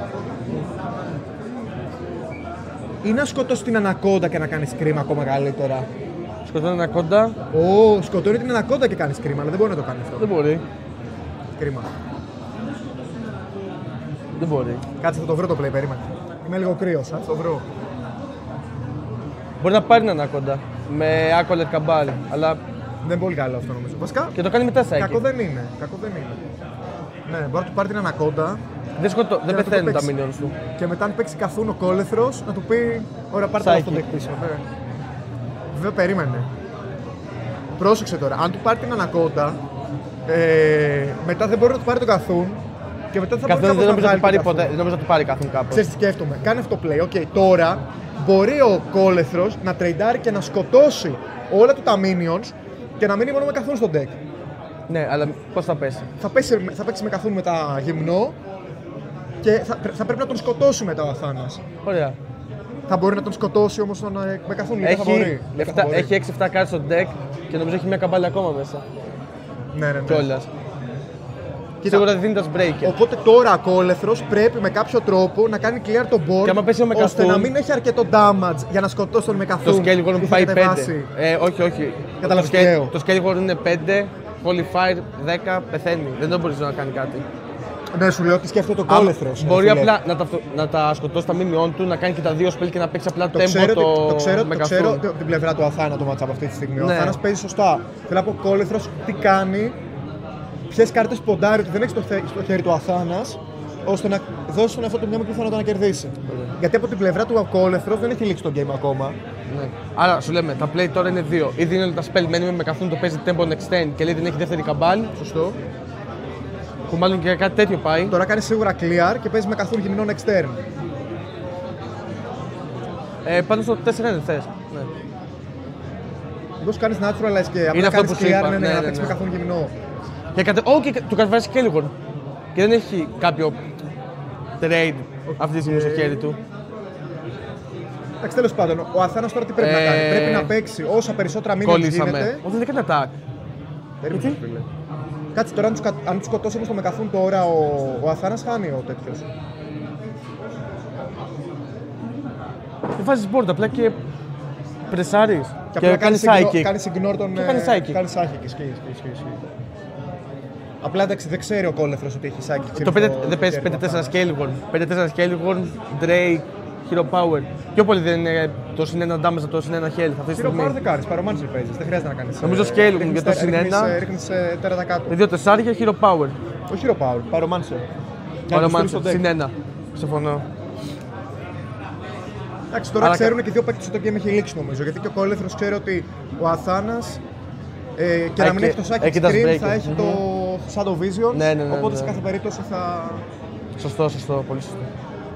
Ή να σκοτώσει την Ανακόντα και να κάνει scream ακόμα καλύτερα. Σκοτώνει την Ανακόντα. Σκοτώνει την Ανακόντα και κάνει scream, αλλά δεν μπορεί να το κάνει αυτό. Δεν μπορεί. Κρίμα. Δεν μπορεί. Κάτσε, θα το βρω το play, περίμενε. Είμαι λίγο κρύος, θα το βρω. Μπορεί να πάρει την Ανακόντα με Accolade Cabal, αλλά. Δεν είναι πολύ καλό αυτό νομίζω. Βασικά. Και το κάνει μετά psychic. Κακό δεν είναι. Ναι, μπορεί να του πάρει την Ανακόντα. Δεν πεθαίνουν τα minions του. Και μετά, αν παίξει καθούν ο Κόλεθρος, να του πει: Ωραία, πάρτε αυτό το deck πίσω. Βέβαια, περίμενε. Πρόσεξε τώρα. Αν του πάρει την Ανακόντα, μετά δεν μπορεί να του πάρει τον καθούν. Και μετά θα καθούν δεν νομίζω να του πάρει ποτέ. Δεν νομίζω να του πάρει καθούν κάπως. Ξέρεις τι σκέφτομαι. Κάνε αυτό το play. Okay, τώρα μπορεί ο Κόλεθρος να τρεϊντάρει και να σκοτώσει όλα του τα minions και να μείνει μόνο με καθούν στο deck. Ναι, αλλά πώς θα πέσει? Θα παίξει με καθούν μετά γυμνό και θα πρέπει να τον σκοτώσει μετά ο Αθάνας. Ωραία. Θα μπορεί να τον σκοτώσει όμως με καθούν λίγο. Έχει 6-7 κάρτες στο deck και νομίζω έχει μια καμπάλια ακόμα μέσα. Ναι. Κιόλας. Σίγουρα δεν δίνει τα breaker. Οπότε τώρα ο Κόλεθρος πρέπει με κάποιο τρόπο να κάνει clear το board ώστε να μην έχει αρκετό damage για να σκοτώσει τον Μεκαθούν. Το Skelligorn που πάει 5. Όχι. Καταλαβαίνω. Το Skelligorn είναι 5, Qualifier 10, πεθαίνει. Δεν το μπορεί να κάνει κάτι. Ναι, σου λέω ότι σκέφτεται το Κόλεθρος. Μπορεί απλά να τα σκοτώσει τα minion του, να κάνει και τα δύο spell και να παίξει απλά tempo το ξέρω την πλευρά του Αθάνα το matchup αυτή τη στιγμή. Ο Αθάνας παίζει σωστά. Θέλω να πω ο Κόλεθρος τι κάνει. Ποιες κάρτες ποντάρει ότι δεν έχει στο χέρι του Αθάνας, ώστε να δώσει στον εαυτό του μια πιθανότητα να κερδίσει. Γιατί από την πλευρά του ο Κόλεθρος δεν έχει λήξει το game ακόμα. Ναι. Άρα σου λέμε, τα play τώρα είναι δύο. Ή δίνει όλα τα spell, μένει με καθούν, το παίζει tempo extend και λέει δεν έχει δεύτερη καμπάλ. Σωστό. Που μάλλον και κάτι τέτοιο πάει. Τώρα κάνει σίγουρα clear και παίζει με καθούν γυμνών extern. Πάντως το 4 δεν θες. Ναι. Μήπως κάνεις naturalize και απλά κάνεις clear να παίξει με καθούν γυμνό. Και του κατεβάζει Skelligorn. Και δεν έχει κάποιο trade αυτή τη στιγμή στο χέρι του. Εντάξει, τέλος πάντων, ο Αθάνας τώρα τι πρέπει να κάνει? Πρέπει να παίξει όσα περισσότερα minions γίνεται. Όχι, δεν έκανε attack. Περίμενε, φίλε. Κάτσε τώρα, αν τους σκοτώσει όμως το Μεκαθούν τώρα, ο Αθάνας χάνει ο τέτοιος. Δεν βάζεις board απλά και πρεσάρεις. Και κάνει psychic. Κάνει ignore τον. Κάνει psychic. Κάνει psychic, ισχύει. Απλά εντάξει, δεν ξέρει ο Κόλεθρος ότι έχει psychic. Το 5 δεν παίζει 5-4 Skelligorn. 5-4 Skelligorn, Drake, Hero Power. Πιο πολύ δεν είναι το συν 1 damage, το συν 1 health αυτή τη στιγμή. Hero Power δεν κάνεις, Pyromancer παίζεις, δεν χρειάζεται να κάνεις. Νομίζω Skelligorn για το συν 1. Ρίχνεις τέρατα κάτω. Με 2 τεσσάρια Hero Power. Όχι Hero Power, Pyromancer. Pyromancer, συν 1. Συμφωνώ. Εντάξει, τώρα ξέρουν και οι δύο παίκτες ότι το game έχει λήξει νομίζω. Γιατί και ο Κόλεθρος ξέρει ότι ο Αθάνας και να μην έχει το psychic screen θα έχει το Shadow Vision. Ναι. Οπότε σε κάθε περίπτωση θα. Σωστό, πολύ σωστό.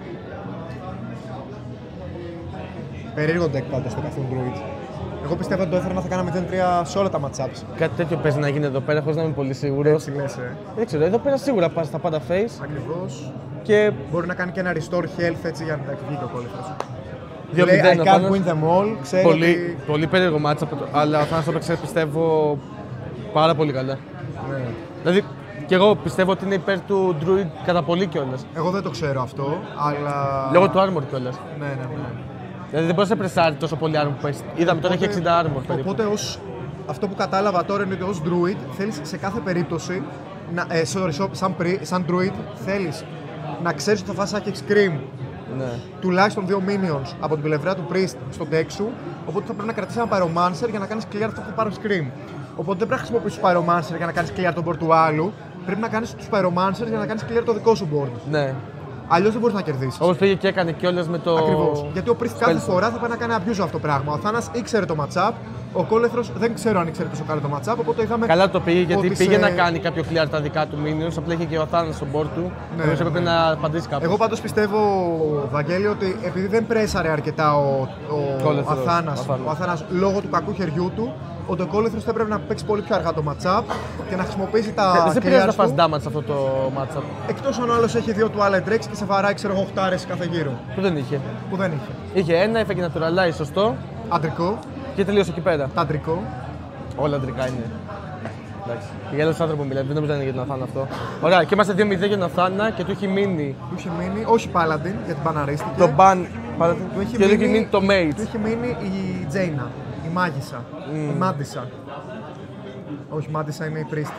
Περίεργο deck πάντως το καθούν Druid. Εγώ πιστεύω ότι το έφερα να θα κάναμε 0-3 σε όλα τα matchups. Κάτι τέτοιο παίζει να γίνει εδώ πέρα, χωρίς να είμαι πολύ σίγουρος. Έτσι λες, Δεν ξέρω, εδώ πέρα σίγουρα πας στα πάντα face. Ακριβώς. Και μπορεί να κάνει και ένα restore health έτσι για να βγει το Κόλεθρος. 2-0 I can't win them all, ξέρω ότι. Πολύ περίεργο matchup, αλλά ο Αθάνας το έπαιξε πιστεύω πάρα πολύ καλά. Ναι. Δηλαδή και εγώ πιστεύω ότι είναι υπέρ του Druid κατά πολύ κιόλας. Εγώ δεν το ξέρω αυτό, αλλά. Λόγω του armor κιόλας. Ναι. Δηλαδή δεν μπορείς να πρεσάρει τόσο πολύ armor που έχει. Είδαμε τώρα έχει 60 armor περίπου. Οπότε αυτό που κατάλαβα τώρα είναι ότι ως Druid θέλεις σε κάθε περίπτωση, σαν Druid θέλεις να ξέρεις ότι θα φας psychic scream. Ναι. Τουλάχιστον 2 minions από την πλευρά του Priest στο deck σου, οπότε θα πρέπει να κρατήσεις ένα Pyromancer για να κάνεις clear αυτό που θα πάρει scream. Οπότε δεν πρέπει να χρησιμοποιήσεις του Pyromancer για να κάνεις clear τον board του άλλου, πρέπει να κάνεις τους Pyromancers για να κάνεις clear το δικό σου board. Ναι. Αλλιώς δεν μπορείς να κερδίσεις. Όπως πήγε και έκανε κιόλας με το. Ακριβώς. Γιατί ο Priest κάθε φορά θα πάει να κάνει abuse αυτό το πράγμα. Ο Θάνας ήξερε το matchup, Ο Κόλεθρος δεν ξέρω αν ήξερε τόσο καλό το matchup, οπότε είδαμε. Καλά το πήγε γιατί ότι πήγε να κάνει κάποιο clear τα δικά του minions. Απλά είχε και ο Αθάνας στον board του. Ναι, Νομίζω ναι, έπρεπε ναι. να απαντήσει κάπως. Εγώ πάντως πιστεύω, Βαγγέλη, ότι επειδή δεν πρέσαρε αρκετά ο Αθάνας λόγω του κακού χεριού του, ότι ο Κόλεθρος θα έπρεπε να παίξει πολύ πιο αργά το matchup και να χρησιμοποιήσει τα. Δεν σε πειράζει να clears φας του, damage σε αυτό το matchup. εκτός αν ο άλλος έχει 2 toilet tracks και σε βαράει, ξέρω εγώ, 8 κάθε γύρο. Που δεν είχε. Που δεν είχε. Είχε ένα, έφεγε naturalize σωστό Αντρικό, και τελείωσε εκεί πέρα. ταντρικό. Όλα αντρικά είναι. Εντάξει. Για άλλους άνθρωποι μιλάει, δεν νομίζω να είναι για τον Αθάνα αυτό. Ωραία, και είμαστε 2-0 για τον Αθάνα και του έχει μείνει Του είχε μείνει, όχι Paladin, γιατί μπαναρίστηκε. το ban Του έχει και του έχει μείνει το Του mage. είχε μείνει η Τζέινα, η μάγισσα, η Μάντισσα. Όχι, Μάντισσα είναι η πρίστη.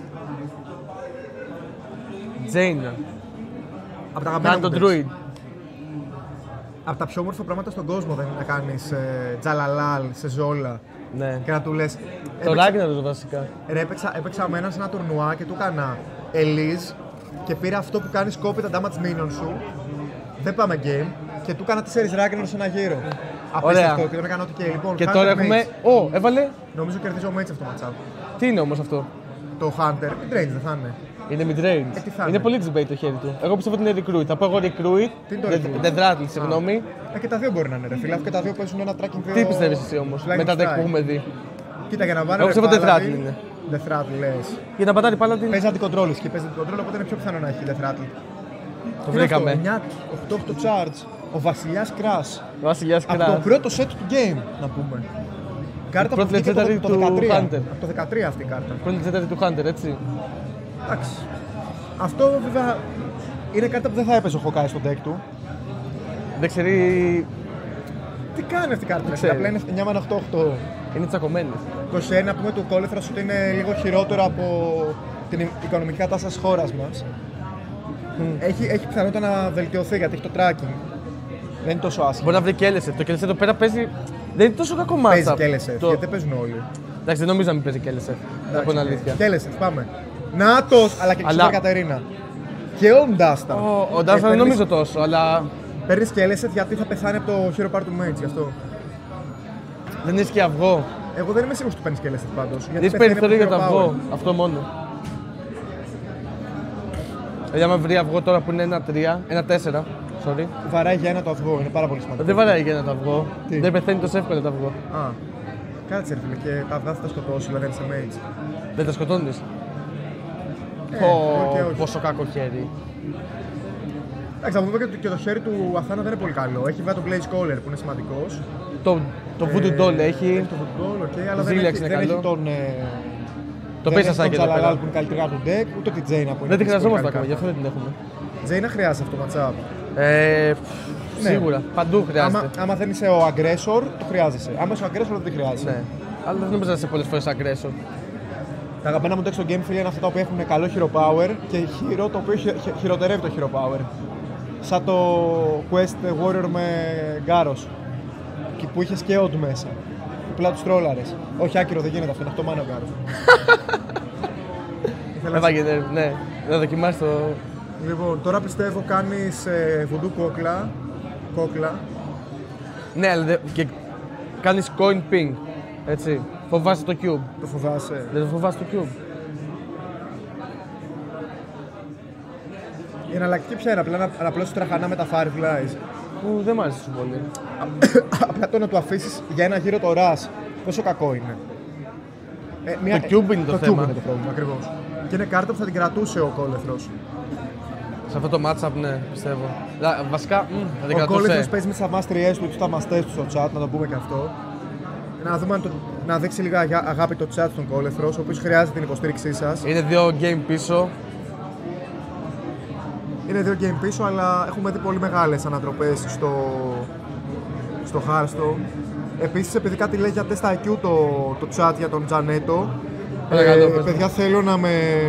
Τζέινα. Από τα αγαπημένα Κάνει μου τον decks. druid. Από τα πιο όμορφα πράγματα στον κόσμο δεν είναι να κάνεις τζαλαλάλ σε ζόλα Ναι. και να του λες. Το Ragnarok βασικά. Ρε, έπαιξα με έναν σε ένα τουρνουά και του έκανα Elise και πήρα αυτό που κάνεις copy τα damage minion σου. Δεν πάμε game και του έκανα 4 Ragnar σε ένα γύρο. Απίστευτο και τον έκανα ό,τι και λοιπόν. Και Hunter τώρα Mage. έχουμε. Ω, έβαλε. Νομίζω κερδίζω Mage αυτό το matchup. Τι είναι όμως αυτό. Το Hunter, mid range δεν θα είναι. Είναι mid-range. τι θα Είναι είναι? πολύ debate το χέρι του. Εγώ πιστεύω ότι είναι recruit. Θα πω εγώ recruit. Τι είναι το recruit? Δεν δράτλη, συγγνώμη. Και τα δύο μπορεί να είναι ρε φίλε, αφού και τα δύο παίζουν ένα tracking 2. Τι πιστεύεις εσύ όμως, Lightning με τα deck που strike. έχουμε δει. Κοίτα για να βάλει. Εγώ πιστεύω Death Rattle είναι. Death Rattle λες. Για να πατάρει πάλι την. Παίζει αντικοντρόλ και παίζει αντικοντρόλ, οπότε είναι πιο πιθανό να έχει Death Rattle. Το βρήκαμε. 9-8 charge. Ο Βασιλιάς Crash. Ο Βασιλιάς Από το Κράς. πρώτο set του game, να πούμε. Κάρτα που πρώτη βγήκε το legendary του 13. Hunter. Από το 13 αυτή η κάρτα. Πρώτη legendary του Hunter, έτσι. Εντάξει. Αυτό βέβαια είναι κάρτα που δεν θα έπαιζε ο Hawkeye στο deck του. Δεν ξέρει. Τι κάνει αυτή η κάρτα, ξέρει. απλά είναι 9 με 8-8. Είναι τσακωμένη. Το σε να πούμε του Κόλεθρας ότι είναι λίγο χειρότερο από την οικονομική κατάσταση της χώρας μας. Έχει πιθανότητα να βελτιωθεί γιατί έχει το tracking. Δεν είναι τόσο άσχημο. Μπορεί να βρει και έλεσε. Το κέλεσε εδώ πέρα παίζει. Δεν είναι τόσο κακό μάτσα. Παίζει και έλεσε, γιατί δεν παίζουν όλοι. Εντάξει, δεν νομίζω να μην παίζει και έλεσε. Να πω την αλήθεια. Και έλεσε, πάμε. Νάτος, αλλά και Αλλά- η Κατερίνα. Και ο Ντάστα. Ο Ντάστα δεν νομίζω τόσο, αλλά Παίρνεις και έλεσε γιατί θα πεθάνει από το Hero Part του Mage, γι' αυτό. δεν έχει και αυγό. Εγώ δεν είμαι σίγουρος ότι παίρνεις και έλεσε πάντως. γιατί Έχει πεθαίνει περιθώριο για από το Hero Power. αυγό. Αυτό μόνο. Δηλαδή, άμα βρει αυγό τώρα που είναι 1-3, 1-4, sorry. Βαράει για ένα το αυγό, είναι πάρα πολύ σημαντικό. Δεν βαράει για ένα το αυγό. Τι? Δεν πεθαίνει τόσο εύκολα το αυγό. Α, κάτσε ρε φίλε, και τα αυγά θα τα σκοτώσει, δηλαδή αν είσαι Mage. Δεν τα σκοτώνει. και όχι. Πόσο κακό χέρι. Εντάξει, θα πούμε και το χέρι του Αθάνα δεν είναι πολύ καλό. Έχει βέβαια τον Blaze Caller που είναι σημαντικός. Το Voodoo Doll έχει. Έχει το football, okay, αλλά δεν Zilliax έχει, είναι δεν καλό. έχει τον. Το δεν πέσα έχει σαν τον και εδώ Τζαλαλάλ πέρα. που είναι καλύτερη κάρτα του deck, ούτε τη Τζέινα που είναι. Δεν τη επίσης χρειαζόμαστε πολύ ακόμα, γι' καλή αυτό δεν την έχουμε. κάρτα. Τζέινα χρειάζεται αυτό το matchup. Ναι. Σίγουρα, παντού χρειάζεται. Άμα δεν είσαι ο aggressor, το χρειάζεσαι. Άμα είσαι ο aggressor, δεν τη χρειάζεσαι. Ναι. Αλλά δεν νομίζω να είσαι πολλές φορές aggressor. Τα αγαπημένα μου decks στο game φίλε είναι αυτά τα οποία έχουν καλό hero power και hero το οποίο χειροτερεύει το hero power. Σαν το Quest Warrior με Garros που είχε και Odd μέσα. Απλά τους τρόλαρες. Όχι άκυρο, δεν γίνεται αυτό, είναι 8 mana ο Garros. Έβαγε, ναι. Να δοκιμάσει το. Λοιπόν, τώρα πιστεύω κάνεις βουντού κόκλα. Ναι, αλλά και κάνεις coin ping. Έτσι. Φοβάσαι το cube. Το φοβάσαι. Δεν το φοβάσαι το cube. Η εναλλακτική ποια είναι, απλά να απλώσεις τραχανά με τα Fireflies. Που δεν μ' άρεσε τόσο πολύ. Απλά το να του αφήσεις για ένα γύρο το Rush, πόσο κακό είναι. Το cube είναι το θέμα. Cube είναι το πρόβλημα, ακριβώς. Και είναι κάρτα που θα την κρατούσε ο Κόλεθρος. Σε αυτό το matchup, ναι, πιστεύω. Βασικά, θα την Ο Κόλεθρος κρατούσε. παίζει με τις θαυμάστριές του ή τους θαυμαστές του στο chat, να το πούμε και αυτό. Να δούμε να δείξει λίγα αγάπη το chat στον Κόλεθρος, ο οποίος χρειάζεται την υποστήριξή σας. Είναι 2 game πίσω. Είναι 2 game πίσω, αλλά έχουμε δει πολύ μεγάλες ανατροπές στο Hearthstone. Επίσης, επειδή κάτι λέει για test IQ το chat για τον Τζανέτο, παιδιά θέλω να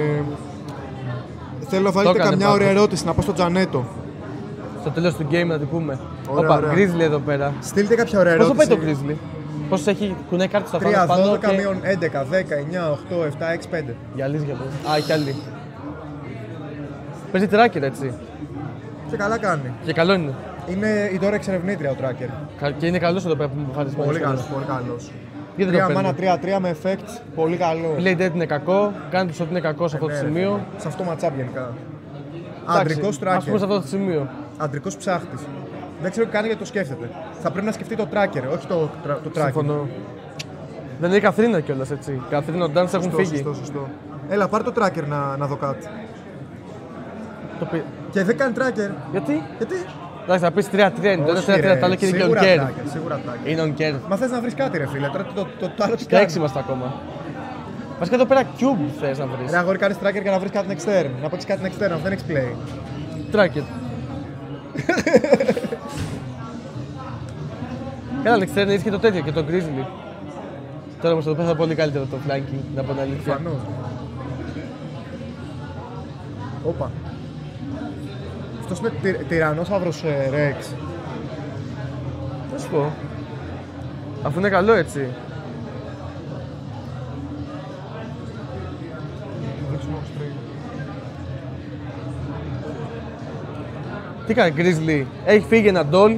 βάλετε καμιά ωραία ερώτηση να πω στον Τζανέτο. Στο τέλος του game να την πούμε. Ωραία, Όπα, ωραία. Grizzly εδώ πέρα. Στείλτε κάποια ωραία Πόσο πάει ερώτηση. το Grizzly? Πόσος έχει, κουνάει κάρτες στα 3, πάνω 12, και... μείον 11, 10, 9, 8, 7, 6, 5. Για αλήθεια πες. Α, έχει άλλη. Παίζει tracker έτσι. Και καλά κάνει. Και καλό είναι. Είναι η τώρα εξερευνήτρια ο Tracker. Και είναι καλός εδώ πέρα που μου φάνησε. Πολύ καλός, πολύ καλός. Γιατί δεν το 3 παίρνει. mana 3-3 με effects, πολύ καλό. Blade Dead είναι κακό, κάνετε ότι είναι κακό σε αυτό το σημείο. Σε αυτό το matchup γενικά. Εντάξει, Αντρικός ας πούμε σε tracker. αυτό το σημείο. Αντρικός ψάχτης. Δεν ξέρω τι κάνει γιατί το σκέφτεται. Θα πρέπει να σκεφτεί το tracker, όχι το tracker. Συμφωνώ. Δεν είναι η Καθρίνα κιόλας έτσι. Η Καθρίνα και ο Ντάνς έχουν φύγει. Σωστό. Έλα, πάρε το tracker να δω κάτι. Το πει... Και δεν κάνει tracker. Γιατί? Γιατί? Εντάξει, θα πεις 3-3 είναι. Τότε 3-3 τα λέω και είναι on Σίγουρα care. tracker, σίγουρα tracker. Είναι on care. Μα θες να βρεις κάτι ρε φίλε, τώρα το άλλο τι Και 6 κάνει. είμαστε ακόμα. Βασικά εδώ πέρα cube θες να βρεις. Ρε αγόρι κάνεις tracker για να βρεις κάτι next turn. Να παίξεις κάτι next turn, αυτό δεν έχεις play. Tracker. Καλά, next turn είσαι και το τέτοιο και το grizzly. Τώρα όμως εδώ πέρα θα πολύ καλύτερο το flanking, να πω την αλήθεια. Προφανώς. Όπα. Αυτός είναι τυρανόσαυρος Rex. Θα σου πω. Αφού είναι καλό έτσι. Τι κάνει grizzly, έχει φύγει ένα doll.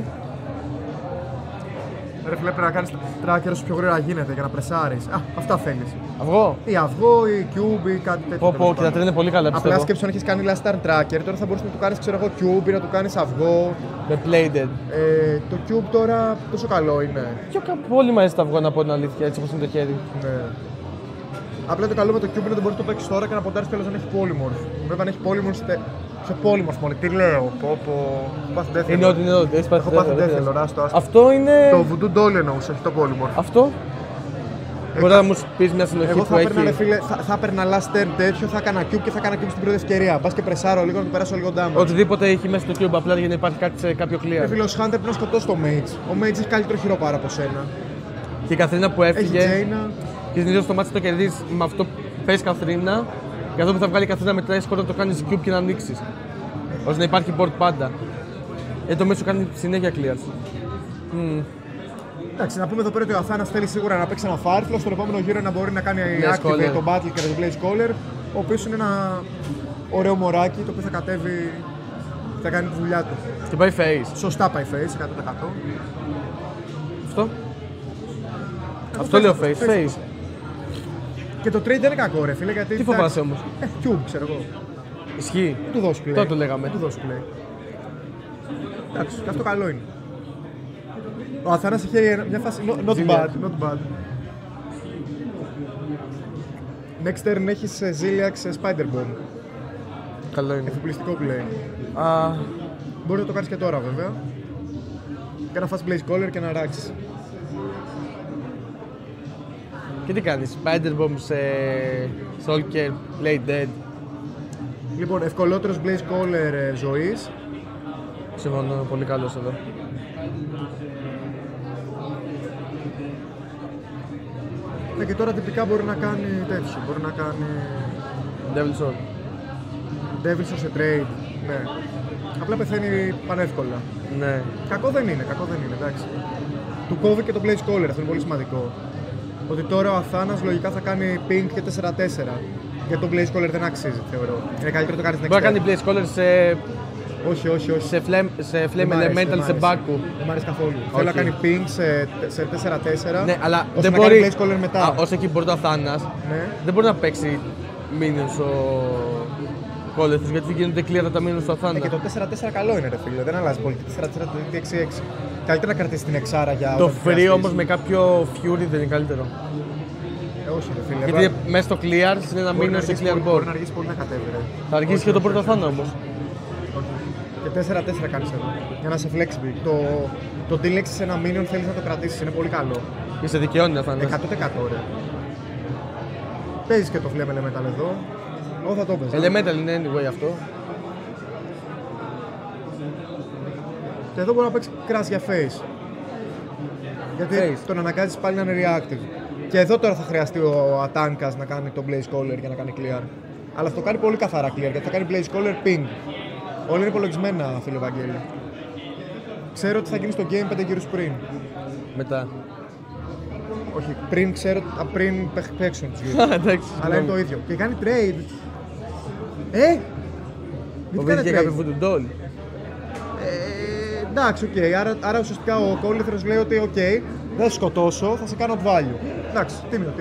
Ρε φίλε, πρέπει να κάνεις tracker όσο πιο γρήγορα γίνεται για να πρεσάρεις. Α, αυτά θέλεις. Αυγό. Ή αυγό, ή cube, ή κάτι τέτοιο. Πω πω, και τα τρία είναι πολύ καλά Απλά πιστεύω. σκέψου αν έχεις κάνει last turn tracker, τώρα θα μπορείς να του κάνεις ξέρω εγώ cube ή να του κάνεις αυγό. Με plated. Το cube τώρα τόσο καλό είναι. Πολύ μου αρέσει το αυγό να πω την αλήθεια, έτσι όπως είναι το χέρι. Ναι. Απλά το καλό με το cube είναι ότι μπορείς να το παίξεις τώρα και να ποντάρεις τέλος αν έχει polymorph. Βέβαια αν έχει polymorph σε polymorph μόνο. Τι λέω, Είναι ό,τι είναι ό,τι. Έχω πάθει ντέθελο, άστο. Αυτό είναι. Το voodoo doll εννοούσα, όχι το polymorph. Αυτό. Μπορεί να μου πεις μια συνοχή Εγώ που θα έπαιρνα, ρε έχει. φίλε, θα έπαιρνα last turn τέτοιο, θα έκανα cube και θα έκανα cube στην πρώτη ευκαιρία. Μπας και πρεσάρω λίγο να του περάσω λίγο damage. Οτιδήποτε έχει μέσα στο cube απλά για να υπάρχει κάτι σε κάποιο Ρε clear. φίλε, ο Hunter πρέπει να σκοτώσει το Mage. Ο Mage έχει καλύτερο χειρό πάρα από σένα. Και η Καθρίνα που Έχει έφυγε. Jaina. Και συνήθως το μάτι το κερδίζεις με αυτό που παίζει Καθρίνα. Και αυτό που θα βγάλει η Καθρίνα μετράει σκόρ να το κάνεις cube και να ανοίξεις. Ώστε να υπάρχει board πάντα. Το μέσο κάνει συνέχεια clears. Εντάξει, να πούμε εδώ πέρα ότι ο Αθάνας θέλει σίγουρα να παίξει ένα Firefly. Στον επόμενο γύρο να μπορεί να κάνει Blaze activate Caller. το Battle και το Blaze Caller. Ο οποίος είναι ένα ωραίο μωράκι το οποίο θα κατέβει. Θα κάνει τη δουλειά του. Και πάει face. Σωστά πάει face, 100%. Αυτό. Αυτό λέω face. Face. Και το trade δεν είναι κακό, ρε φίλε. Γιατί Τι φοβάσαι όμως. Cube, ξέρω εγώ. Ισχύει. Του δώσει play. Τότε το λέγαμε. Του δώσει play. Εντάξει, και αυτό καλό είναι. Ο Αθάνας είχε μια φάση. Not Zilliax. bad, not bad. Next turn έχεις Zilliax Spider Bomb. Καλό είναι. Εφοπλιστικό play. Α, Μπορεί να το κάνεις και τώρα βέβαια. Και να φας Blaze Caller και να ράξεις. και τι κάνεις. Spider Bomb σε Soldier, Play Dead. Λοιπόν, ευκολότερος Blaze Caller ζωής. Συμφωνώ, πολύ καλός εδώ. Και τώρα τυπικά μπορεί να κάνει τέτοιο. Μπορεί να κάνει Devil Sword. Devil's σε trade. Ναι. Απλά πεθαίνει πανεύκολα. Ναι. Κακό δεν είναι, εντάξει. Του κόβει και το Blaze Caller, αυτό είναι πολύ σημαντικό. Ότι τώρα ο Αθάνας λογικά θα κάνει ping και 4-4. Γιατί το Blaze Caller δεν αξίζει, θεωρώ. Είναι καλύτερο να το κάνεις next Μπορεί να turn. κάνει Blaze Caller σε, Όχι. σε Flame Δεν μ' αρέσει, Elemental, δεν μ' σε αρέσει. Baku. Δεν μ' αρέσει καθόλου. Θέλω να κάνει ping σε 4-4. Ναι, αλλά ώστε δεν να μπορεί. κάνει Blaze Caller μετά. Όσο εκεί μπορεί το Αθάνας, Ναι. δεν μπορεί να παίξει minions ο Κόλεθος γιατί γίνονται clear τα minions του Αθάνα. Και το 4-4 καλό είναι, ρε φίλε. Δεν αλλάζει πολύ. 4-4 το 6-6. Καλύτερα να κρατήσει την εξάρα για Το όταν free χρειαστείς. όμως με κάποιο Fury δεν είναι καλύτερο. Όχι, ρε φίλε. Γιατί μέσα στο clear είναι ένα Μπορεί να minion σε αργήσει clear πολύ- board. Μπορεί να αργήσει πολύ να κατέβει, ρε. Θα αργήσει και το πρώτο Αθάνα όμως. Και 4-4 κάνεις εδώ. Για να είσαι flexible. Το deal σε ένα minion θέλεις να το κρατήσεις. Είναι πολύ καλό. Και σε δικαιώνει Αθάνα. 100% ρε. Παίζεις και το Flame Elemental εδώ. Εγώ θα το έπαιζα. Elemental είναι anyway αυτό. Και εδώ μπορεί να παίξει crash για face. Γιατί Face. τον αναγκάζεις πάλι να είναι reactive. Και εδώ τώρα θα χρειαστεί ο Atankas να κάνει το Blaze Caller για να κάνει clear. Αλλά θα το κάνει πολύ καθαρά clear γιατί θα κάνει Blaze Caller ping. Όλα είναι υπολογισμένα, φίλε Βαγγέλη. Ξέρω ότι θα γίνει στο game 5 γύρους πριν. Μετά. Όχι, πριν ξέρω, πριν παίξουν τους γύρους. Εντάξει. Αλλά είναι το ίδιο. Και κάνει trade. Ο Γιατί Βίδη κάνει και trade. κάποιο voodoo doll. Εντάξει, οκ. Άρα ουσιαστικά ο Κόλυθρος λέει ότι οκ, Δεν θα σε σκοτώσω, θα σε κάνω value. Εντάξει, τίμιο.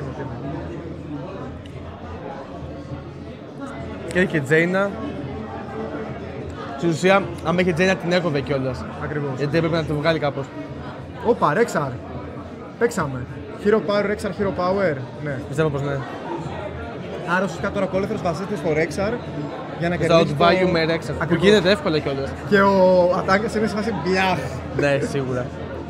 Και έχει Τζέινα. Στην ουσία, αν είχε Τζέινα την έκοβε κιόλας. Ακριβώς. Γιατί έπρεπε να τη βγάλει κάπως. Όπα, Rexar. Παίξαμε. Hero Power, Rexar, Hero Power. Ναι. Πιστεύω πως ναι. Άρα ουσιαστικά τώρα ο Κόλεθρος βασίζεται στο Rexar για να Στο κερδίσει. outvalue με Rexar. Που γίνεται εύκολα κιόλας. Και ο Ατάγκας είναι σε φάση μπιάχ. Ναι, σίγουρα.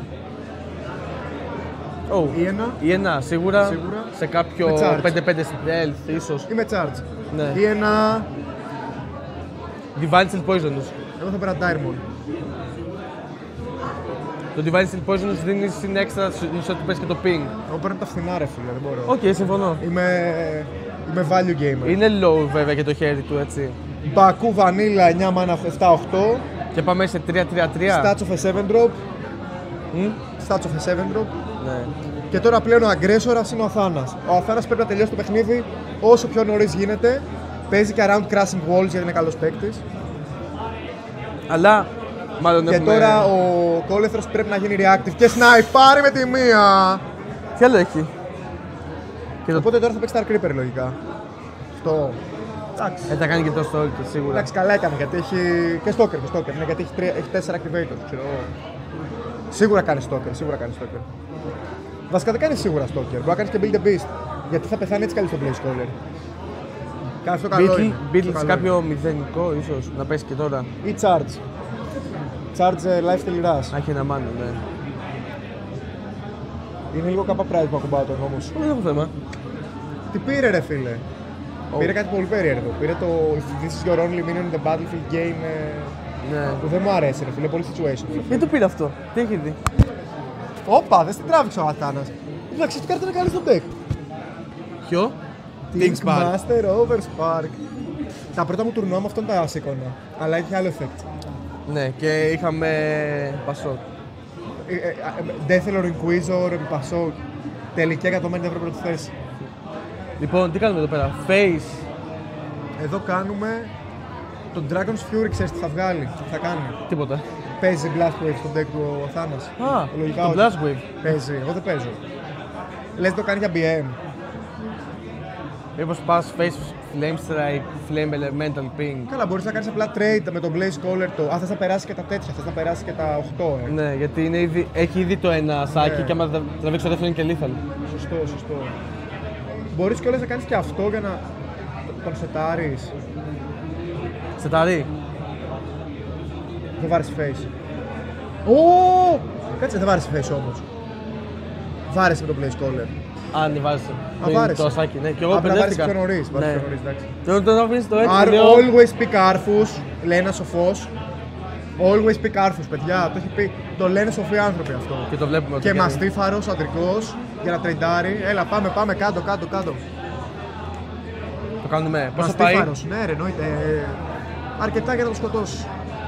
Ή ένα. Σίγουρα. Σε Με κάποιο charge. 5-5 stealth ίσως. Ή με charge. Ναι. Ή ένα. Divine Steel Poisonous. Εγώ θα πέρα Diamond. Το Divine Steel Poisonous δίνει στην έξτρα ίσως ότι πες και το ping. Εγώ παίρνω τα φθηνά ρε φίλε, δεν μπορώ. Οκ, συμφωνώ. Είμαι value gamer. Είναι low βέβαια και το χέρι του έτσι. Μπακού Vanilla 9 mana 7-8. Και πάμε σε 3-3-3. Stats of a 7 drop. Μμ, Stats of a 7 drop. ναι. Και τώρα πλέον ο aggressor είναι ο Αθάνας. Ο Αθάνας πρέπει να τελειώσει το παιχνίδι όσο πιο νωρίς γίνεται. Παίζει και around crashing walls γιατί είναι καλός παίκτης. Αλλά μάλλον Και έχουμε... τώρα ο Κόλεθρος πρέπει να γίνει reactive και σναϊπάρει με τη μία. Τι άλλο έχει. Και το... Οπότε τώρα θα παίξει Star Creeper λογικά. Αυτό. Εντάξει. θα κάνει και το Stalker σίγουρα. Εντάξει, καλά έκανε γιατί έχει. Και Stalker, ναι, γιατί έχει 4 activators. Ξέρω. Σίγουρα κάνει Stalker. Βασικά δεν κάνει σίγουρα Stalker. Μπορεί να κάνει και Build a Beast. Γιατί θα πεθάνει έτσι καλή στο Blaze Caller. Κάνει αυτό καλό. Beetle σε κάποιο μηδενικό ίσως να πέσει και τώρα. Ή Charge. Charge Lifesteal Rush. Έχει ένα μάνο, ναι. Είναι λίγο κάπα price που ακουμπάω τον όμως. Δεν έχω θέμα. Τι πήρε ρε φίλε. Πήρε κάτι πολύ περίεργο. Πήρε το This is your only minion in the battlefield game. Ναι. Που δεν μου αρέσει ρε φίλε, πολύ situation. Γιατί το πήρε αυτό, τι έχει δει. Όπα, δεν στην τράβηξε ο Αθάνας. Εντάξει, αυτή η κάρτα είναι καλή στο deck. Ποιο? Master Overspark. Τα πρώτα μου τουρνουά με αυτόν τα σήκωνα. Αλλά έχει άλλο effect. Ναι, και είχαμε Πασόκ. Deathlor Inquisitor, Pasok. Τελική 150 ευρώ πρώτη θέση. Λοιπόν, τι κάνουμε εδώ πέρα, Face. Εδώ κάνουμε το Dragon's Fury, ξέρεις τι θα βγάλει, τι θα κάνει. Τίποτα. Παίζει Blast Wave στο deck του ο Θάνας. Α, Λογικά το όχι. Blast Wave. Παίζει, εγώ δεν παίζω. Λες το κάνει για BM. Μήπως πας Face Flame Strike, Flame Elemental Ping. Καλά, μπορείς να κάνεις απλά trade με τον Blaze Caller το. Α, θες να περάσει και τα τέτοια, θες να περάσει και τα 8, Ναι, γιατί είναι ήδη, έχει ήδη το ένα σάκι Ναι. και άμα τραβήξει το δεύτερο είναι και lethal. Σωστό. Μπορείς κιόλας να κάνεις και αυτό για να τον σετάρεις. Σεταρί. Δεν βάρεσε face. Ω! Κάτσε, δεν βάρεσε face όμως. Βάρεσε με τον Blaze Caller. Αν βάζεις βάρεσε. το σάκι, ναι. Και εγώ Απλά βάρεσε μπερδεύτηκα. πιο νωρίς. Ναι. Εντάξει. Τον αφήνεις το έτσι, Are λέω, always pick Arthus, λέει ένας σοφός. Always pick Arthus, παιδιά. Το έχει πει. Το λένε σοφοί άνθρωποι αυτό. και το βλέπουμε ότι Και κάνει. μαστίφαρος, αντρικός, για να τρεντάρει. Έλα, πάμε κάτω. Το κάνουμε. Πόσο πάει? Μαστίφαρος, ναι, ρε, εννοείται. Αρκετά για να το σκοτώσει.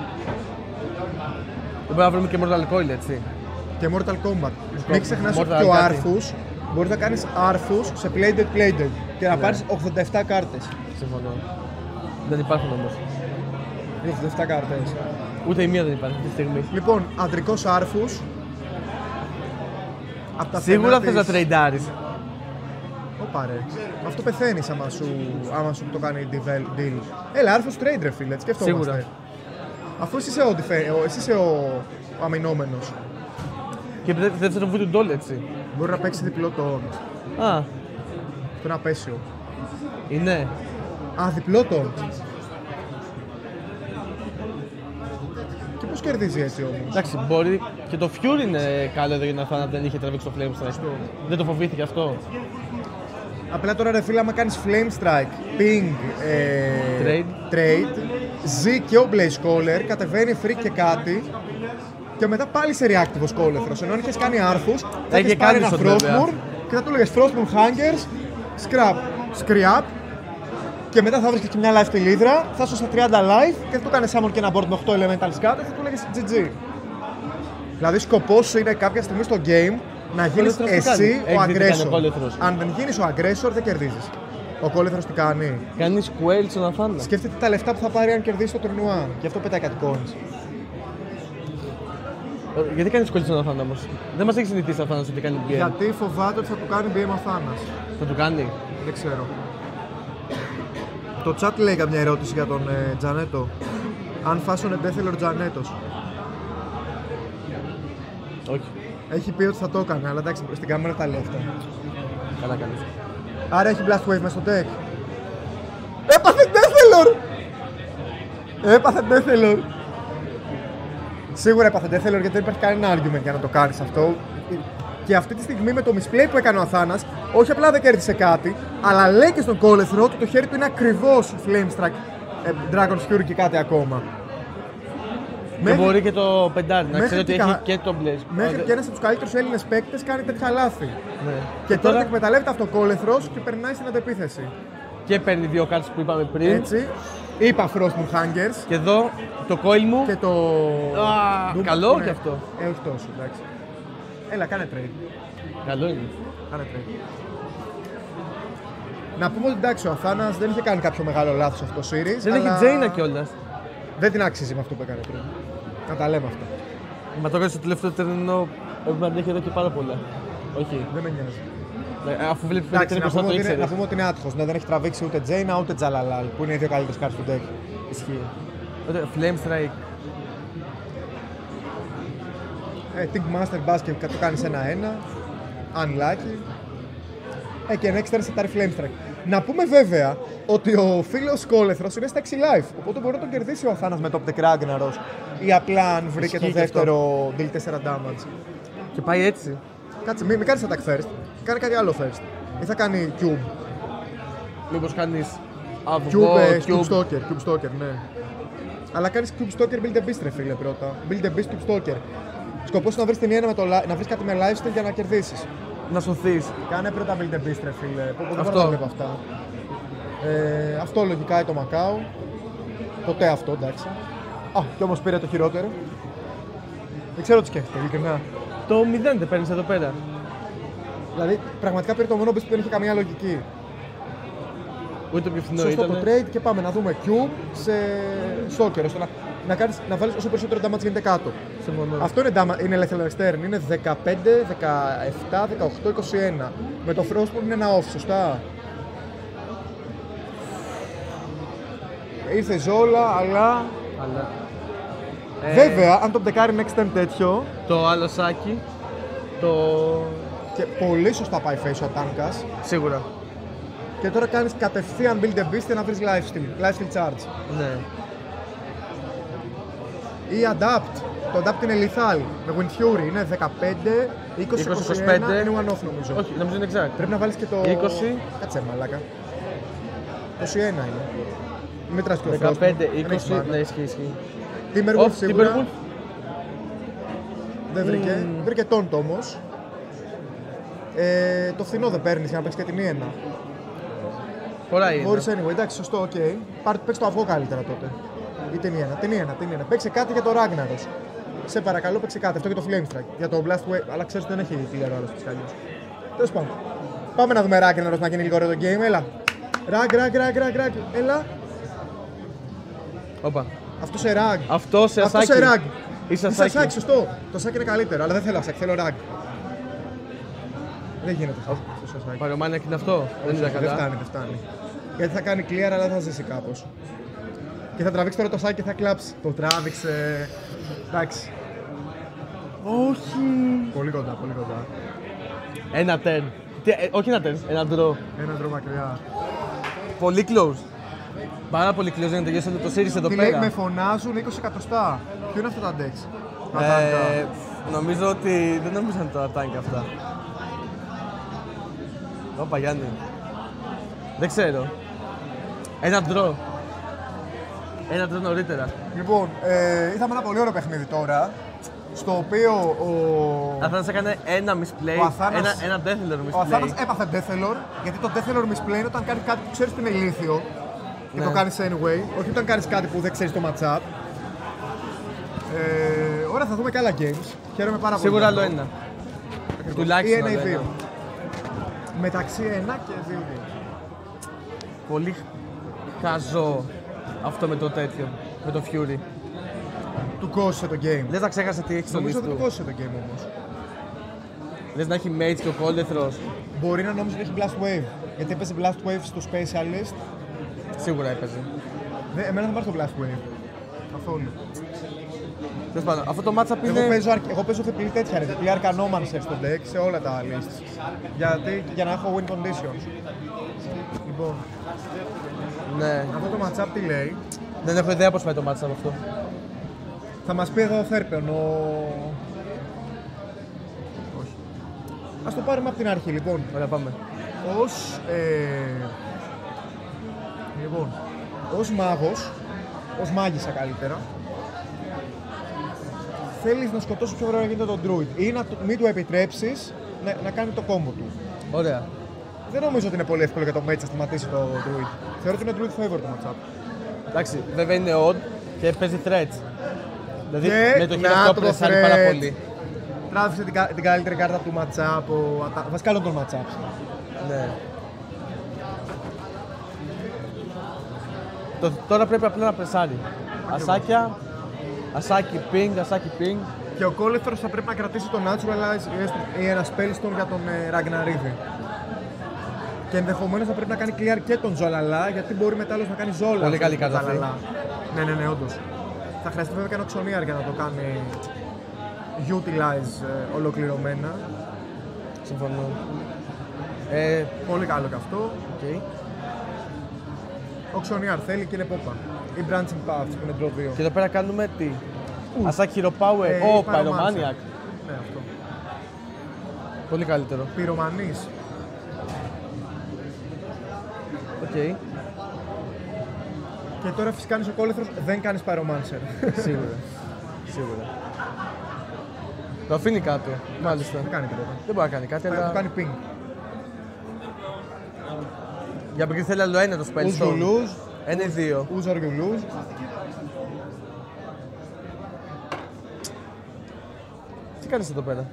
Δεν μπορεί να βρούμε και Mortal Coil, έτσι. Και Mortal Kombat. Μην ξεχνάς Mortal ότι ο κάτι. Arthus μπορεί να κάνεις Arthus σε Playded και να Ναι. πάρεις 87 κάρτες. Συμφωνώ. Δεν υπάρχουν όμως. 87 κάρτες. Ούτε η μία δεν υπάρχει αυτή τη στιγμή. Λοιπόν, αντρικός Arthus. Απ' τα Σίγουρα φθηνά θες να της- τρεϊντάρεις. Ωπα ρε. Με αυτό πεθαίνεις άμα σου το κάνει deal. Έλα, Arthus trade ρε φίλε, σκεφτόμαστε. Σίγουρα. Αφού εσύ είσαι ο αμυνόμενος. Και δεν θες να βγει του ντόλ, έτσι. Μπορεί να παίξει διπλό το on. Α, Αυτό είναι απέσιο. είναι. Α, διπλό το on. Και πώς κερδίζει έτσι όμως. Εντάξει, μπορεί και το Fury είναι καλό εδώ για να φάνε, δεν είχε τραβήξει το Flame Strike. Δεν το φοβήθηκε αυτό. Απλά τώρα ρε φίλε, άμα κάνεις Flame Strike, Ping, trade, ζει και ο Blaze Caller, κατεβαίνει free και κάτι και μετά πάλι σε reactive ο Σκόλεθρος. Ενώ αν είχες κάνει Arthus, θα είχε είχες πάρει κάνει ένα στον βέβαια. Frostmourne και θα του έλεγες Frostmourne Hangers, Scrap και μετά θα βρίσκεις και μια life στη λίδρα, θα σου στα 30 life και θα του κάνεις summon και ένα board με 8 elemental scatter και θα του έλεγες GG. Δηλαδή σκοπός σου είναι κάποια στιγμή στο game να γίνεις Κόλεθρος τι εσύ κάνει? ο Έχεις δει τι κάνει ο aggressor. Κόλεθρος? Αν δεν γίνεις ο aggressor δεν κερδίζεις. Ο Κόλεθρος τι κάνει? Κάνει Squail στον Αθάνα. Σκέφτεται τα λεφτά που θα πάρει αν κερδίσει το τουρνουά. Γι' αυτό πετάει κάτι coins. Γιατί κάνεις κολλή στον Αθάνα όμως? Δεν μας έχει συνηθίσει ο Αθάνας ότι κάνει BM. Γιατί φοβάται ότι θα του κάνει BM ο Αθάνας. Θα του κάνει. Δεν ξέρω. Το chat λέει καμιά ερώτηση για τον Τζανέτο. Αν φάσουν Ντέθελορ Τζανέτος. Όχι. Έχει πει ότι θα το έκανε, αλλά εντάξει, στην κάμερα τα λέει αυτά. Καλά κάνεις. Άρα έχει Blast Wave μες στο deck. Έπαθε Ντέθελορ! Έπαθε Ντέθελορ. Σίγουρα έπαθε Ντέθελορ γιατί δεν υπάρχει κανένα argument για να το κάνεις αυτό. Και αυτή τη στιγμή με το misplay που έκανε ο Αθάνας, όχι απλά δεν κέρδισε κάτι, αλλά λέει και στον Κόλεθρο ότι το χέρι του είναι ακριβώς Flamestrike, Dragon's Fury και κάτι ακόμα. Και μπορεί και το πεντάρι, να ξέρει ότι έχει και το Blaze. Μέχρι και ένας από τους καλύτερους Έλληνες παίκτες κάνει τέτοια λάθη. Ναι. Και τώρα εκμεταλλεύεται αυτό ο Κόλεθρος και περνάει στην αντεπίθεση. Και παίρνει δύο κάρτες που είπαμε πριν. Έτσι. Είπα Frostmourne Hangers. Και εδώ το coil μου. Και το. Καλό ναι. και αυτό. Όχι τόσο, εντάξει. Έλα, κάνε trade. Καλό είναι. Κάνε trade. Να πούμε ότι εντάξει, ο Αθάνας δεν είχε κάνει κάποιο μεγάλο λάθος σε αυτό το series. Δεν αλλά... έχει Τζέινα κιόλας. Δεν την άξιζε με αυτό που έκανε πριν. Να τα λέμε αυτά. Μα το έκανε στο τελευταίο τερνό. Έπρεπε να έχει εδώ και πάρα πολλά. Όχι. Δεν με νοιάζει. Αφού βλέπει Εντάξει, να πούμε ότι είναι άτυχος. Ναι, δεν έχει τραβήξει ούτε Τζέινα ούτε Τζαλαλάλ που είναι οι δύο καλύτερες κάρτες του deck. Ισχύει. Flame Strike. Think Master Basket το κάνεις 1-1. Unlucky. Και next turn σε τάρει Flame Strike. Να πούμε βέβαια ότι ο φίλος Κόλεθρος είναι στα 6 life. Οπότε μπορεί να τον κερδίσει ο Αθάνας με το Optic Ragnaros ή απλά αν βρει και το δεύτερο deal 4 damage. Και πάει έτσι. Κάτσε, μην κάνεις attack first. Κάνε κάτι άλλο first. Ή θα κάνει cube. Μήπως κάνεις Cube Stalker, ναι. Αλλά κάνεις Cube Stalker Build a Beast ρε φίλε πρώτα. Build a Beast Cube Stalker. Σκοπός να βρεις την ένα να βρεις κάτι με lifesteal για να κερδίσεις. Να σωθείς. Κάνε πρώτα Build a Beast ρε φίλε. Δεν μπορώ να βλέπω αυτά. Αυτό λογικά είναι το Μακάο. Ποτέ αυτό, εντάξει. Κι όμως πήρε το χειρότερο. Δεν ξέρω τι σκέφτεται, ειλικρινά. Το 0 δεν παίρνεις εδώ πέρα. Δηλαδή, πραγματικά πήρε το μόνο που δεν είχε καμία λογική. Ούτε πιο φθηνό σωστό ήταν. Το trade και πάμε να δούμε Q σε Stalker, ώστε να βάλεις όσο περισσότερο damage γίνεται κάτω. Αυτό είναι ελεύθερο extern, είναι 15, 17, 18, 21. Με το Frostmourne είναι ένα off, σωστά. Ήρθε Ζόλα, αλλά... Βέβαια, αν το μπτεκάρει next turn τέτοιο... Το άλλο σάκι, Και πολύ σωστά πάει face ο Ατάνκας. Σίγουρα. Και τώρα κάνεις κατευθείαν Build a Beast για να βρεις lifesteal charge. Ναι. Ή Adapt. Το Adapt είναι lethal. Με Wind Fury είναι 15, 20, 21, είναι one off νομίζω. Όχι, νομίζω είναι exact. Πρέπει να βάλεις και το... 20. Κάτσε μαλάκα. 21 είναι. Μην τρας και ο 15, 20, ναι, ισχύει. Timberwolf σίγουρα. Timberwolf. Δεν βρήκε. Βρήκε τόντο όμως. Το φθηνό δεν παίρνεις για να παίξεις και την Ιένα. Χωράει. Μπορείς anyway, εντάξει, σωστό, οκ. Παίξε το αυγό καλύτερα τότε. Ή την Ιένα. Παίξε κάτι για το Ragnaros. Σε παρακαλώ, παίξε κάτι. Αυτό και το Flame Strike. Για το Blast Wave, αλλά ξέρεις ότι δεν έχει clear άλλος της καλλιώς. Τέλος πάντων. Πάμε να δούμε Ragnaros να γίνει λίγο ωραίο το game. Έλα. Rag. Έλα. Όπα. Αυτό σε Rag. Αυτό σε Asaki. Είσαι Asaki, σωστό. Το Asaki είναι καλύτερο, αλλά δεν θέλω Asaki, θέλω Rag. Δεν γίνεται αυτό. Παρομάνια και είναι αυτό. Δεν είναι καλά. Δεν φτάνει. Γιατί θα κάνει clear, αλλά θα ζήσει κάπως. Και θα τραβήξει τώρα το Asaki και θα κλάψει. Το τράβηξε. Εντάξει. Όχι. Πολύ κοντά. Ένα turn. Όχι ένα turn, ένα draw. Ένα draw μακριά. Πολύ close. Πάρα πολύ close για να τελειώσει το series εδώ πέρα. Με φωνάζουν 20 εκατοστά. Ποιο είναι αυτά τα decks? Νομίζω ότι δεν νομίζαν το Ατάνκα αυτά. Όπα Γιάννη. Δεν ξέρω. Ένα draw νωρίτερα. Λοιπόν, είδαμε ένα πολύ ωραίο παιχνίδι τώρα. Στο οποίο ο Αθάνας έκανε ένα misplay, ένα Deathlord misplay. Ο Αθάνας έπαθε Deathlord, γιατί το Deathlord misplay είναι όταν κάνεις κάτι που ξέρεις ότι είναι ηλίθιο και το κάνεις anyway, όχι όταν κάνεις κάτι που δεν ξέρεις το matchup. Ωραία, θα δούμε και άλλα games. Χαίρομαι πάρα πολύ. Σίγουρα άλλο ένα. Τουλάχιστον ή ένα ή δύο. Μεταξύ 1 και 2 games. Πολύ χαζό αυτό με το τέτοιο, με το Fury. του κόστησε το game. Λες να ξέχασε τι έχει στο Νομίζω list ότι του του. κόστησε το game όμως. Λες να έχει mates και ο κόλεθρος. Μπορεί να νόμιζε ότι έχει Blast Wave. Γιατί έπαιζε Blast Wave στο Specialist. Σίγουρα έπαιζε. Εμένα θα πάρει το Blast Wave. Καθόλου. Τέλος πάντων, αυτό το matchup είναι. Εγώ παίζω διπλή τέτοια ρε, διπλή Arcanomancer στο deck σε όλα τα lists. Για να έχω win conditions. Λοιπόν, Ναι. αυτό το matchup τι λέει. Δεν έχω ιδέα πώς πάει το matchup αυτό. Θα μας πει εδώ ο Θέρπεον, Όχι. Ας το πάρουμε από την αρχή, λοιπόν. Ωραία, πάμε. Ως μάγος, ως μάγισσα καλύτερα, θέλεις να σκοτώσεις πιο γρήγορα γίνεται τον Druid ή να μην του επιτρέψεις να κάνει το κόμπο του. Ωραία. Δεν νομίζω ότι είναι πολύ εύκολο για το match να σταματήσει το Druid. Θεωρώ ότι είναι Druid favor το matchup. Εντάξει, βέβαια είναι odd και παίζει threats. Δηλαδή Και με το να χειρό αυτό το πρεσάρει threat. πάρα πολύ. Τράβηξε την καλύτερη κάρτα του matchup, βασικά όλων των matchups. Ναι. Τώρα πρέπει απλά να πρεσάρει. Ασάκια, ασάκι ping. Και ο Κόλεθρος θα πρέπει να κρατήσει το Naturalize ή ένα Spellstone για τον Ragnarίδη. Και ενδεχομένως θα πρέπει να κάνει clear και τον Ζολαλά, γιατί μπορεί μετά άλλος να κάνει Ζόλα. Πολύ καλή κάρτα αυτή. Ναι, όντως. Θα χρειαστεί βέβαια και ένα Xoniar για να το κάνει utilize ολοκληρωμένα. Συμφωνώ. Πολύ καλό και αυτό. Okay. Ο Xoniar θέλει και είναι πόπα. Ή Branching Paths που είναι draw 2. Και εδώ πέρα κάνουμε τι. Ασάκι Hero Power. Ω, Pyromaniac. Ναι, αυτό. Πολύ καλύτερο. Πυρομανής. Οκ. Και τώρα φυσικά αν είσαι ο Κόλεθρος δεν κάνεις Pyromancer. Σίγουρα. Το αφήνει κάτω. Μάλιστα. Δεν κάνει τίποτα. Δεν μπορεί να κάνει κάτι, Θα αλλά. του κάνει ping. Για πριν θέλει άλλο ένα το Use you Spellstone. lose. Ένα ή δύο. Use or you lose. Τι κάνεις εδώ πέρα.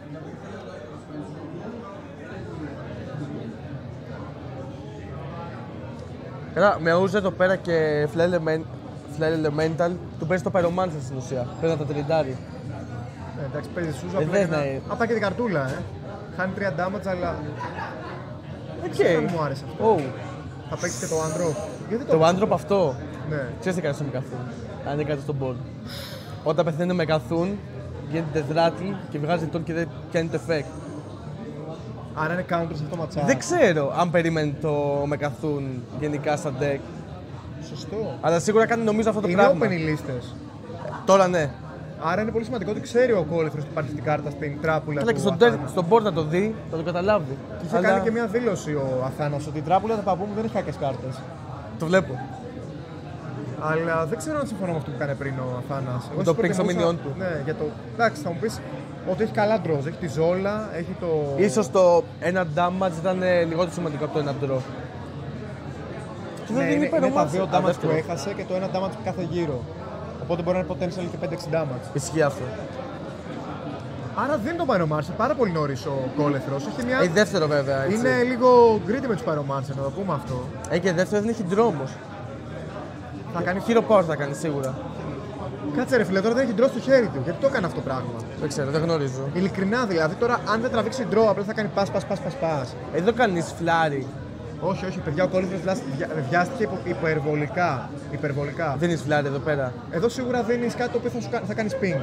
Καλά, με ούζε εδώ πέρα και Flare Elemental, του παίζει το Pyromancer στην ουσία. Πρέπει να τα τριντάρει. Εντάξει, παίζει σούζα. δεν είναι. Απ' και την καρτούλα, Χάνει 3 damage, αλλά Οκ. δεν μου άρεσε αυτό. Oh. Θα παίξει και το Androp. Γιατί Το One Drop αυτό. Ναι. Ξέρεις τι κάνεις στο Μεγαθούν. Αν δεν κάνεις στον board. Όταν πεθαίνει ο Μεγαθούν, γίνεται Rattle και βγάζει τον και δεν κάνει το effect. Άρα είναι counter σε αυτό το matchup. Δεν ξέρω αν περιμένει το Μεγαθούν γενικά στα deck. Σωστό. Αλλά σίγουρα κάνει νομίζω αυτό το Είναι πράγμα. open οι λίστες. Τώρα ναι. Άρα είναι πολύ σημαντικό ότι ξέρει ο Κόλεθρος ότι υπάρχει αυτή η κάρτα στην τράπουλα Καλά και του στον Αθάνα. στον board να το δει, θα το καταλάβει. Και είχε κάνει και μια δήλωση ο Αθάνας ότι η τράπουλα του παππού μου δεν έχει κακές κάρτες. Το βλέπω. Αλλά δεν ξέρω αν συμφωνώ με αυτό που έκανε πριν ο Αθάνας. Εγώ το ping στο προτιμούσα- minion του. Ναι, για το. Εντάξει, θα μου πεις ότι έχει καλά draws. Έχει τη Ζόλα, έχει το. Ίσως το ένα damage ήταν λιγότερο σημαντικό από το ένα draw. Και Ναι, δεν είναι, είναι είναι τα δύο damage που δεύτερο. έχασε και το ένα damage κάθε γύρο. Οπότε μπορεί να είναι potential και 5-6 damage. Ισχύει αυτό. Άρα δεν τον Pyromancer, πάρα πολύ νωρίς ο Κόλεθρος. Έχει μια... Δεύτερο βέβαια. Έτσι. Είναι λίγο greedy με τους Pyromancer, να το πούμε αυτό. Και δεύτερο δεν έχει draw όμως. Θα κάνει Hero Power θα κάνει σίγουρα. Κάτσε ρε φίλε, τώρα δεν έχει draw στο χέρι του. Γιατί το έκανε αυτό το πράγμα. Δεν ξέρω, δεν γνωρίζω. Ειλικρινά δηλαδή, τώρα αν δεν τραβήξει draw, απλά θα κάνει pass. Εδώ κάνεις φλάρι. Όχι, παιδιά, ο Κόλεθρος βιάστηκε υπερβολικά. Δίνεις φλάρι εδώ πέρα. Εδώ σίγουρα δίνεις κάτι το οποίο θα κάνεις ping.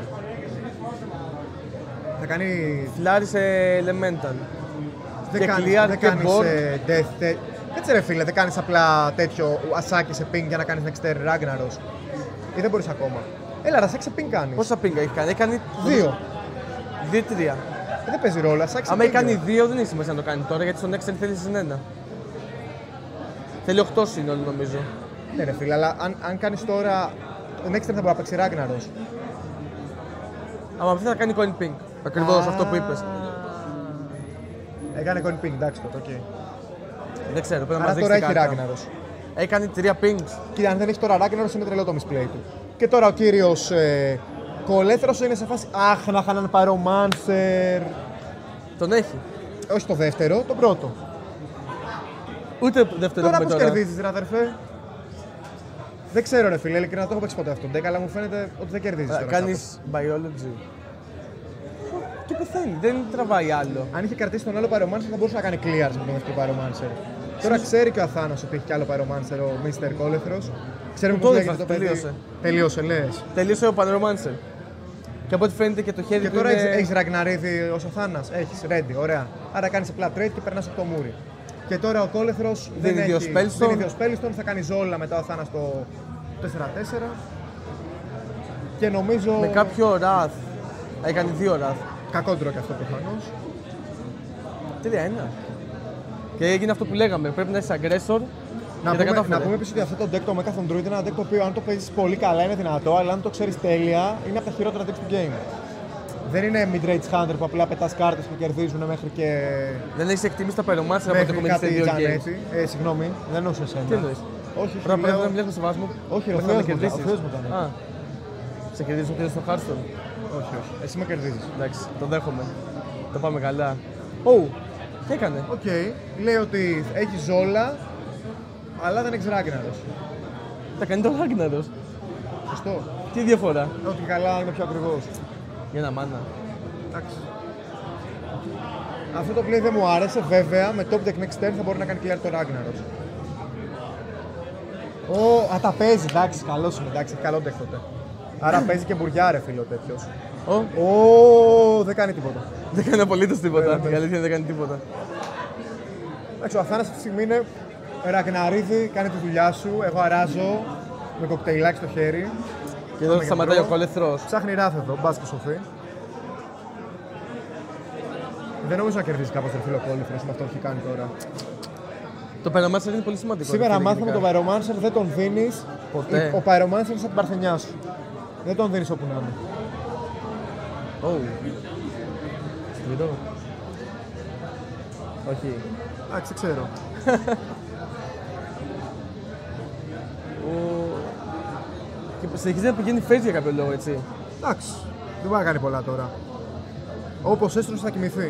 Θα κάνει. Φλάρι σε Elemental. Δεν Και κάνεις, clear δεν και κάνεις board. death. Έτσι ρε φίλε, δεν κάνεις απλά τέτοιο ασάκι σε ping για να κάνεις next turn Ragnaros. Ή δεν μπορείς ακόμα. Έλα, ασάκι σε ping κάνεις. Πόσα πίνκα έχει κάνει, έχει κάνει 2. 2-3. Δεν παίζει ρόλο, ασάκι σε Αν ping. έχει κάνει 2 δεν έχει σημασία να το κάνει τώρα γιατί στο next turn θέλει συνένα. Θέλει 8 σύνολο νομίζω. Ναι ρε φίλε, αλλά αν κάνεις τώρα. Το next turn θα μπορεί να παίξει Ragnaros. Άμα αυτή θα κάνει coin pink. Ακριβώς αυτό που είπες. Έκανε coin ping, εντάξει τότε, οκ. Δεν ξέρω, πρέπει να Άρα μας τώρα δείξει έχει κάτι. Ragnaros. Έχει κάνει 3 pings. Και αν δεν έχει τώρα Ragnaros είναι τρελό το misplay του. Και τώρα ο κύριος Κολέθρος είναι σε φάση. Αχ, να είχα έναν Pyromancer. Τον έχει. Όχι το δεύτερο, το πρώτο. Ούτε δεύτερο Τώρα έχουμε πώς τώρα. κερδίζεις ρε αδερφέ. Δεν ξέρω, ρε φίλε, ειλικρινά το έχω παίξει ποτέ αυτό το deck, αλλά μου φαίνεται ότι δεν κερδίζει. Κάνεις biology. Και πεθαίνει, δεν τραβάει άλλο. Αν είχε κρατήσει τον άλλο Pyromancer θα μπορούσε να κάνει clears με τον δεύτερο Pyromancer. Τώρα ξέρει και ο Αθάνας ότι έχει κι άλλο Pyromancer, ο Mr. Κόλεθρος. Ξέρουμε πώς λέγεται το παιδί. Τελείωσε, λες. Τελείωσε ο Pyromancer. Και από ό,τι φαίνεται και το χέρι και του τώρα είναι... έχεις Ragnarίδη ως ο Θάνας. Έχεις ready, ωραία. Άρα κάνεις απλά trade και περνάς από το μούρι. Και τώρα ο Κόλεθρος δεν έχει δύο Spellstone, θα κάνει Ζόλα μετά ο Θάνας το 4-4. Και νομίζω... Με κάποιο Wrath. Έκανε 2 Wrath. Κακόντρο και αυτό προφανώς. 3-1. Και έγινε αυτό που λέγαμε, πρέπει να είσαι aggressor. Να πούμε επίσης ότι αυτό το deck το Mechathon Druid είναι ένα deck το οποίο αν το παίζεις πολύ καλά είναι δυνατό, αλλά αν το ξέρεις τέλεια είναι από τα χειρότερα decks του game. Δεν είναι mid-range hunter που απλά πετάς κάρτες που κερδίζουν μέχρι και... Δεν έχεις εκτιμήσει τα Pyromancer από το κομμάτι δύο games. Συγγνώμη, δεν εννοούσα εσένα. Τι εννοείς? Όχι, πρέπει να βλέπεις το βάσμο. Όχι, ο Θεός μου ήταν. Σε κερδίζεις ότι στο Hearthstone. Όχι. Εσύ με κερδίζεις. Εντάξει, το δέχομαι. Το πάμε καλά. Τι έκανε? Οκ. Λέει ότι έχει Ζόλα, αλλά δεν έχεις Ragnarok. Θα κάνει το Ragnarok. Σωστό. Τι διαφορά? Ότι καλά είναι πιο ακριβώς. Για ένα μάνα. Εντάξει. Αυτό το play δεν μου άρεσε, βέβαια με top deck next turn θα μπορεί να κάνει clear το Ragnarok. Τα παίζει, εντάξει, καλός είναι, εντάξει, καλό deck τότε. Άρα παίζει και μπουριά ρε φίλο τέτοιος. Δεν κάνει τίποτα. Δεν κάνει απολύτως τίποτα. Η αλήθεια δεν κάνει τίποτα. Εντάξει, ο Αθάνας αυτή τη στιγμή είναι Ραγναρίδη, κάνει τη δουλειά σου. Εγώ αράζω με κοκτέιλάκι στο χέρι. Και εδώ σταματάει ο Κόλεθρος. Ψάχνει Wrath εδώ, μπας και σοφή. Δεν νομίζω να κερδίσει κάπως το φίλο Κόλεθρος με αυτό που έχει κάνει τώρα. Το Pyromancer είναι πολύ σημαντικό. Σήμερα μάθαμε τον Pyromancer δεν τον δίνεις. Ποτέ. Ο Pyromancer είναι σαν την παρθενιά σου. Δεν τον δίνεις όπου να είναι. Σκληρό. Όχι. Εντάξει, ξέρω. Και συνεχίζει να πηγαίνει face για κάποιο λόγο, έτσι. Εντάξει, δεν μπορεί να κάνει πολλά τώρα. Όπως έστρωσε θα κοιμηθεί.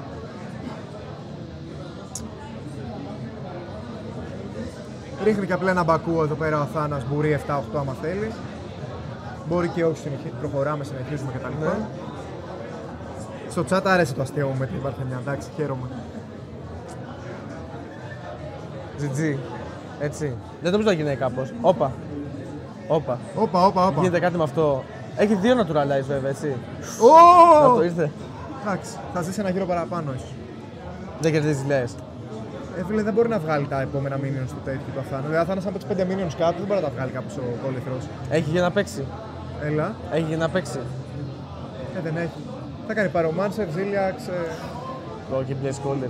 Ρίχνει και απλά ένα μπακού εδώ πέρα ο Αθάνας, μπορεί 7-8 άμα θέλει. Μπορεί και όχι, προχωράμε, συνεχίζουμε κτλ. Ναι. Στο chat άρεσε το αστείο μου με την Παρθενιά, εντάξει, χαίρομαι. GG. Έτσι. Δεν νομίζω να γίνει κάπως. Όπα. Γίνεται κάτι με αυτό. Έχει 2 naturalize βέβαια, έτσι. Αυτό ήρθε. Εντάξει, θα ζήσει ένα γύρο παραπάνω ίσως. Δεν κερδίζει, λες. Φίλε, δεν μπορεί να βγάλει τα επόμενα minions του τέτοιου του Αθάνα. Δηλαδή, Αθάνας αν παίξει 5 minions κάτω, δεν μπορεί να τα βγάλει κάπως ο Κόλεθρος. Έχει για να παίξει. Έλα. Έχει για να παίξει. Δεν έχει. Θα κάνει Pyromancer, Ziliax. Όχι, Blaze Golden.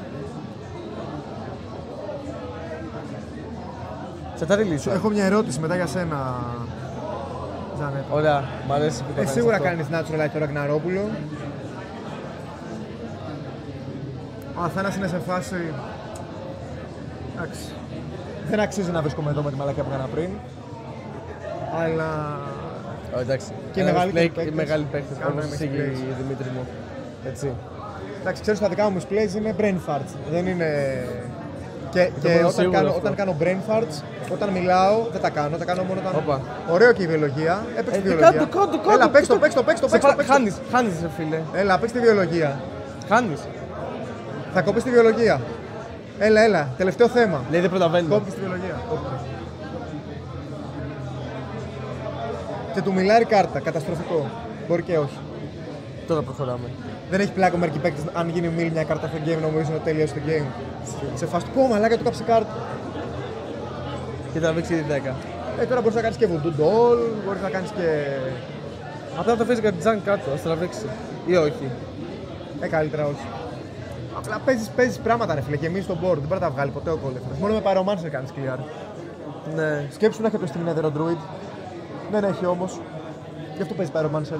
Σε τα ριλήσω. Έχω μια ερώτηση μετά για σένα, Ζανέτα. Ωραία, μ' αρέσει που το κάνεις σίγουρα αυτό. κάνεις Natural Light το Ραγναρόπουλο. Ο Αθάνας είναι σε φάση... Εντάξει. Δεν αξίζει να βρίσκομαι εδώ με τη μαλακιά που έκανα πριν. Αλλά... Εντάξει. Και οι μεγάλοι παίκτες, όπως εισήγει η Δημήτρη μου. Έτσι. Εντάξει, ξέρεις τα δικά μου misplays είναι brain farts. Δεν είναι... Και όταν κάνω brain farts, όταν μιλάω, δεν τα κάνω. Τα κάνω μόνο όταν... Όπα. Ωραίο και η βιολογία. Έπαιξε τη βιολογία. Κάτω. Έλα, παίξ' το. Χάνεις ρε φίλε. Έλα, παίξ' τη βιολογία. Χάνεις. Θα κόψεις τη βιολογία. Έλα, τελευταίο θέμα. Λέει δεν προλαβαίνει. Κόψεις τη βιολογία. Και του μιλάει κάρτα, καταστροφικό. Μπορεί και όχι. Τώρα προχωράμε. Δεν έχει πλάκα μερικοί παίκτες, αν γίνει μιλ μια κάρτα στο game, νομίζουν ότι τελείωσε το game. Σε φάση πω, μαλάκα, του κάψε κάρτα. Και θα παίξει τη 10. Τώρα μπορείς να κάνεις και voodoo doll, μπορείς να κάνεις και... Απλά θα το φέρεις κάτι τζαν κάτω, ας τραβήξει. Ή όχι. Καλύτερα όχι. Απλά παίζεις πράγματα ρε φίλε και εμείς στο board, δεν μπορεί να τα βγάλει ποτέ ο Κόλεθρος. Μόνο με Pyromancer κάνεις clear. Ναι. Σκέψου να έχει το Steam Nether ο Druid. Δεν έχει όμως. Γι' αυτό παίζει Pyromancer.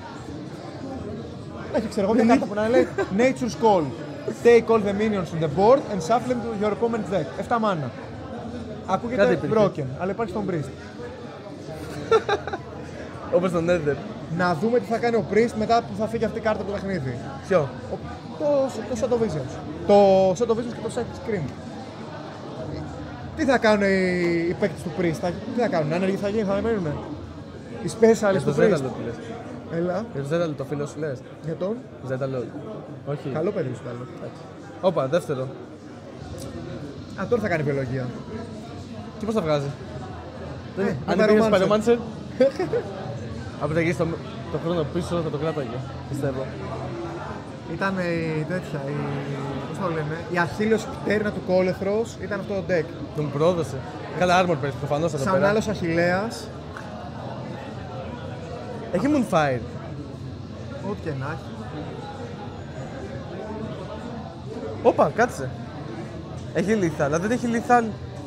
Έχει ξέρω εγώ μια κάρτα που να λέει Nature's Call. Take all the minions on the board and shuffle them to your opponent's deck. 7 mana. Ακούγεται broken, αλλά υπάρχει στον Priest. Όπως το Nether. Να δούμε τι θα κάνει ο Priest μετά που θα φύγει αυτή η κάρτα από το παιχνίδι. Ποιο? Το Shadow Visions. Το Shadow Visions και το Psychic Scream. Τι θα κάνουν οι παίκτες του Priest, τι θα κάνουν, άνεργοι θα μένουν. Οι specialists του Priest. Ζέταλο τι λες. Έλα. Για το Ζέταλο το φίλο σου λες. Για τον. Ζέταλο. Όχι. Καλό παιδί σου καλό. Όπα, δεύτερο. Α, τώρα θα κάνει βιολογία. Και πώς θα βγάζει. Αν με πήγες Pyromancer. Pyromancer. Από τα γύρω το χρόνο πίσω θα το κράταγε, πιστεύω. Ήταν η τέτοια, πώς το λένε, η αχίλλειος πτέρνα του κόλεθρος ήταν αυτό το deck. Τον πρόδωσε. Καλά armor παίρνει προφανώς εδώ Σαν πέρα. άλλος αχιλλέας, Έχει Moonfire. ό,τι και να έχει. Όπα, κάτσε. Έχει lethal, αλλά δεν έχει lethal.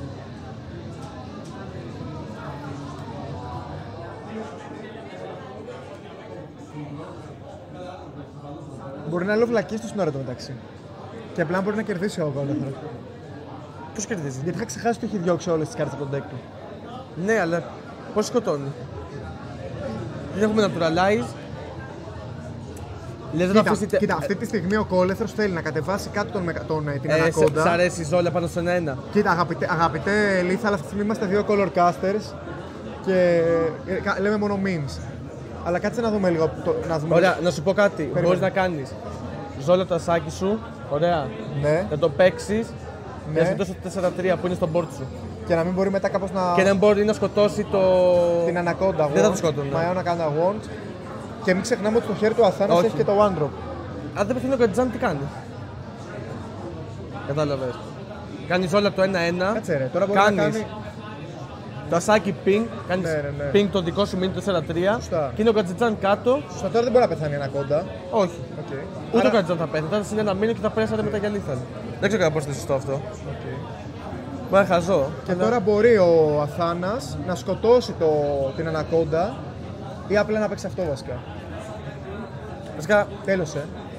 Μπορεί να είναι βλακίες του στην ώρα του μεταξύ. Και απλά μπορεί να κερδίσει ο κόλεθρος. Πώς κερδίζει. Γιατί είχα ξεχάσει ότι έχει διώξει όλες τις κάρτες από τον deck του. Ναι, αλλά πώς σκοτώνει. Δεν έχουμε naturalize. Λες να αφήσει. Κοίτα, αυτή τη στιγμή ο κόλεθρος θέλει να κατεβάσει κάτω την ανακόντα. Σ' αρέσει η ζόλια πάνω στον ένα. Κοίτα, αγαπητέ Lethal, αυτή τη στιγμή είμαστε δύο color casters και λέμε μόνο memes. Αλλά κάτσε να δούμε λίγο. Ωραία, να σου πω κάτι. Περίμενε. Μπορείς να κάνεις ζόλια το ασάκι σου. Ωραία. Ναι, Να το παίξεις. Ναι. Και να σου δώσει το 4-3 που είναι στο board σου. και να μην μπορεί μετά κάπως να. Και δεν μπορεί να σκοτώσει την ανακόντα. Δεν θα το σκότωνε. My own Anaconda won't. Και μην ξεχνάμε ότι στο χέρι του Αθάνας Όχι. έχει και το one drop. Αν δεν πεθαίνει ο Γκατζάν, τι κάνει. Κατάλαβες. Κάνεις όλα το 1-1. Κάτσε ρε, τώρα μπορεί κάνεις να κάνει. το ασάκι ping, κάνεις Ναι. ping το δικό σου μείνει το 4-3. Σωστά. Και είναι ο Γκατζάν κάτω. Σωστά, τώρα δεν μπορεί να πεθάνει η ανακόντα. Όχι. Okay. Ούτε ο Γκατζάν θα πέθει. Θα είναι ένα μήνυμα και θα πέσατε μετά για lethal. Δεν ξέρω κατά πώς είναι σωστό αυτό. Μπορεί να χαζώ. Και αλλά- τώρα μπορεί ο Αθάνας να σκοτώσει την ανακόντα ή απλά να παίξει αυτό βασικά. Βασικά, Τέλος,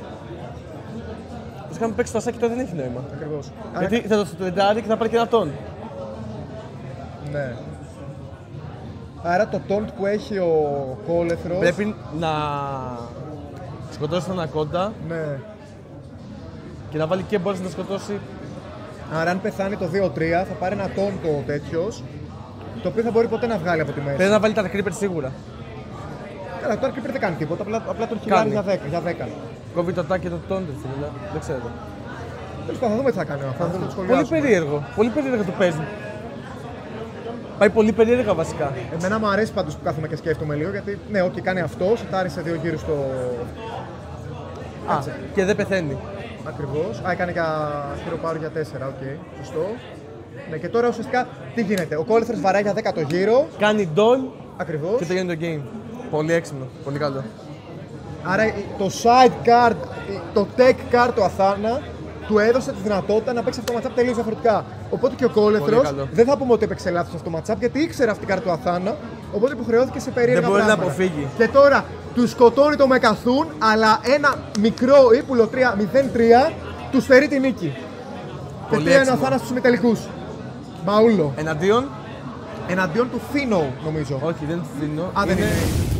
αν παίξει το ασάκι τώρα δεν έχει νόημα. Ακριβώς. Γιατί θα το τεντάρει και θα πάρει και ένα τόν. Ναι. Άρα το taunt που έχει ο κόλεθρος. Πρέπει να σκοτώσει τον ανακόντα Ναι. και να βάλει και μπορείς να σκοτώσει. Άρα αν πεθάνει το 2-3 θα πάρει ένα taunt ο τέτοιος, το οποίο θα μπορεί ποτέ να βγάλει από τη μέση. Πρέπει να βάλει τα creeper σίγουρα. Καλά, τώρα Creeper δεν κάνει τίποτα, απλά τον χιλιάρει Κάνει. για 10. Κόβει το attack και το taunt, φίλε. Δεν ξέρω. Τέλος πάντων, θα δούμε τι θα κάνει ο Αθάνας, θα το Πολύ σχολιάσουμε. περίεργο. Πολύ περίεργο το παίζει. Πάει πολύ περίεργα βασικά. Εμένα μου αρέσει πάντως που κάθομαι και σκέφτομαι λίγο, γιατί ναι, ok, κάνει αυτό, σουτάρει σε 2 γύρους στο. Α, και δεν πεθαίνει. Ακριβώς. Α, έκανε και hero power για 4, οκ, σωστό. Ναι, και τώρα ουσιαστικά τι γίνεται, ο κόλεθρος βαράει για 10 το γύρο, Κάνει doll ακριβώς. και τελειώνει το game. Πολύ έξυπνο. Πολύ καλό. Άρα το side card, το tech card του Αθάνα του έδωσε τη δυνατότητα να παίξει αυτό το matchup τελείως διαφορετικά. Οπότε και ο Πολύ κόλεθρος καλό. δεν θα πούμε ότι έπαιξε λάθος αυτό το matchup γιατί ήξερε αυτή την κάρτα του Αθάνα, οπότε υποχρεώθηκε σε περίεργα Δεν μπορεί να πράγματα. αποφύγει. Και τώρα του σκοτώνει το Μεκαθούν, αλλά ένα μικρό ύπουλο 0-3 του στερεί τη νίκη. Και Πολύ 3 είναι ο έξυπνο. Αθάνας στους ημιτελικούς. Μαούλο. Εναντίον. Εναντίον του Φίνο, νομίζω. Όχι, δεν είναι φθηνό. Α, δεν είναι.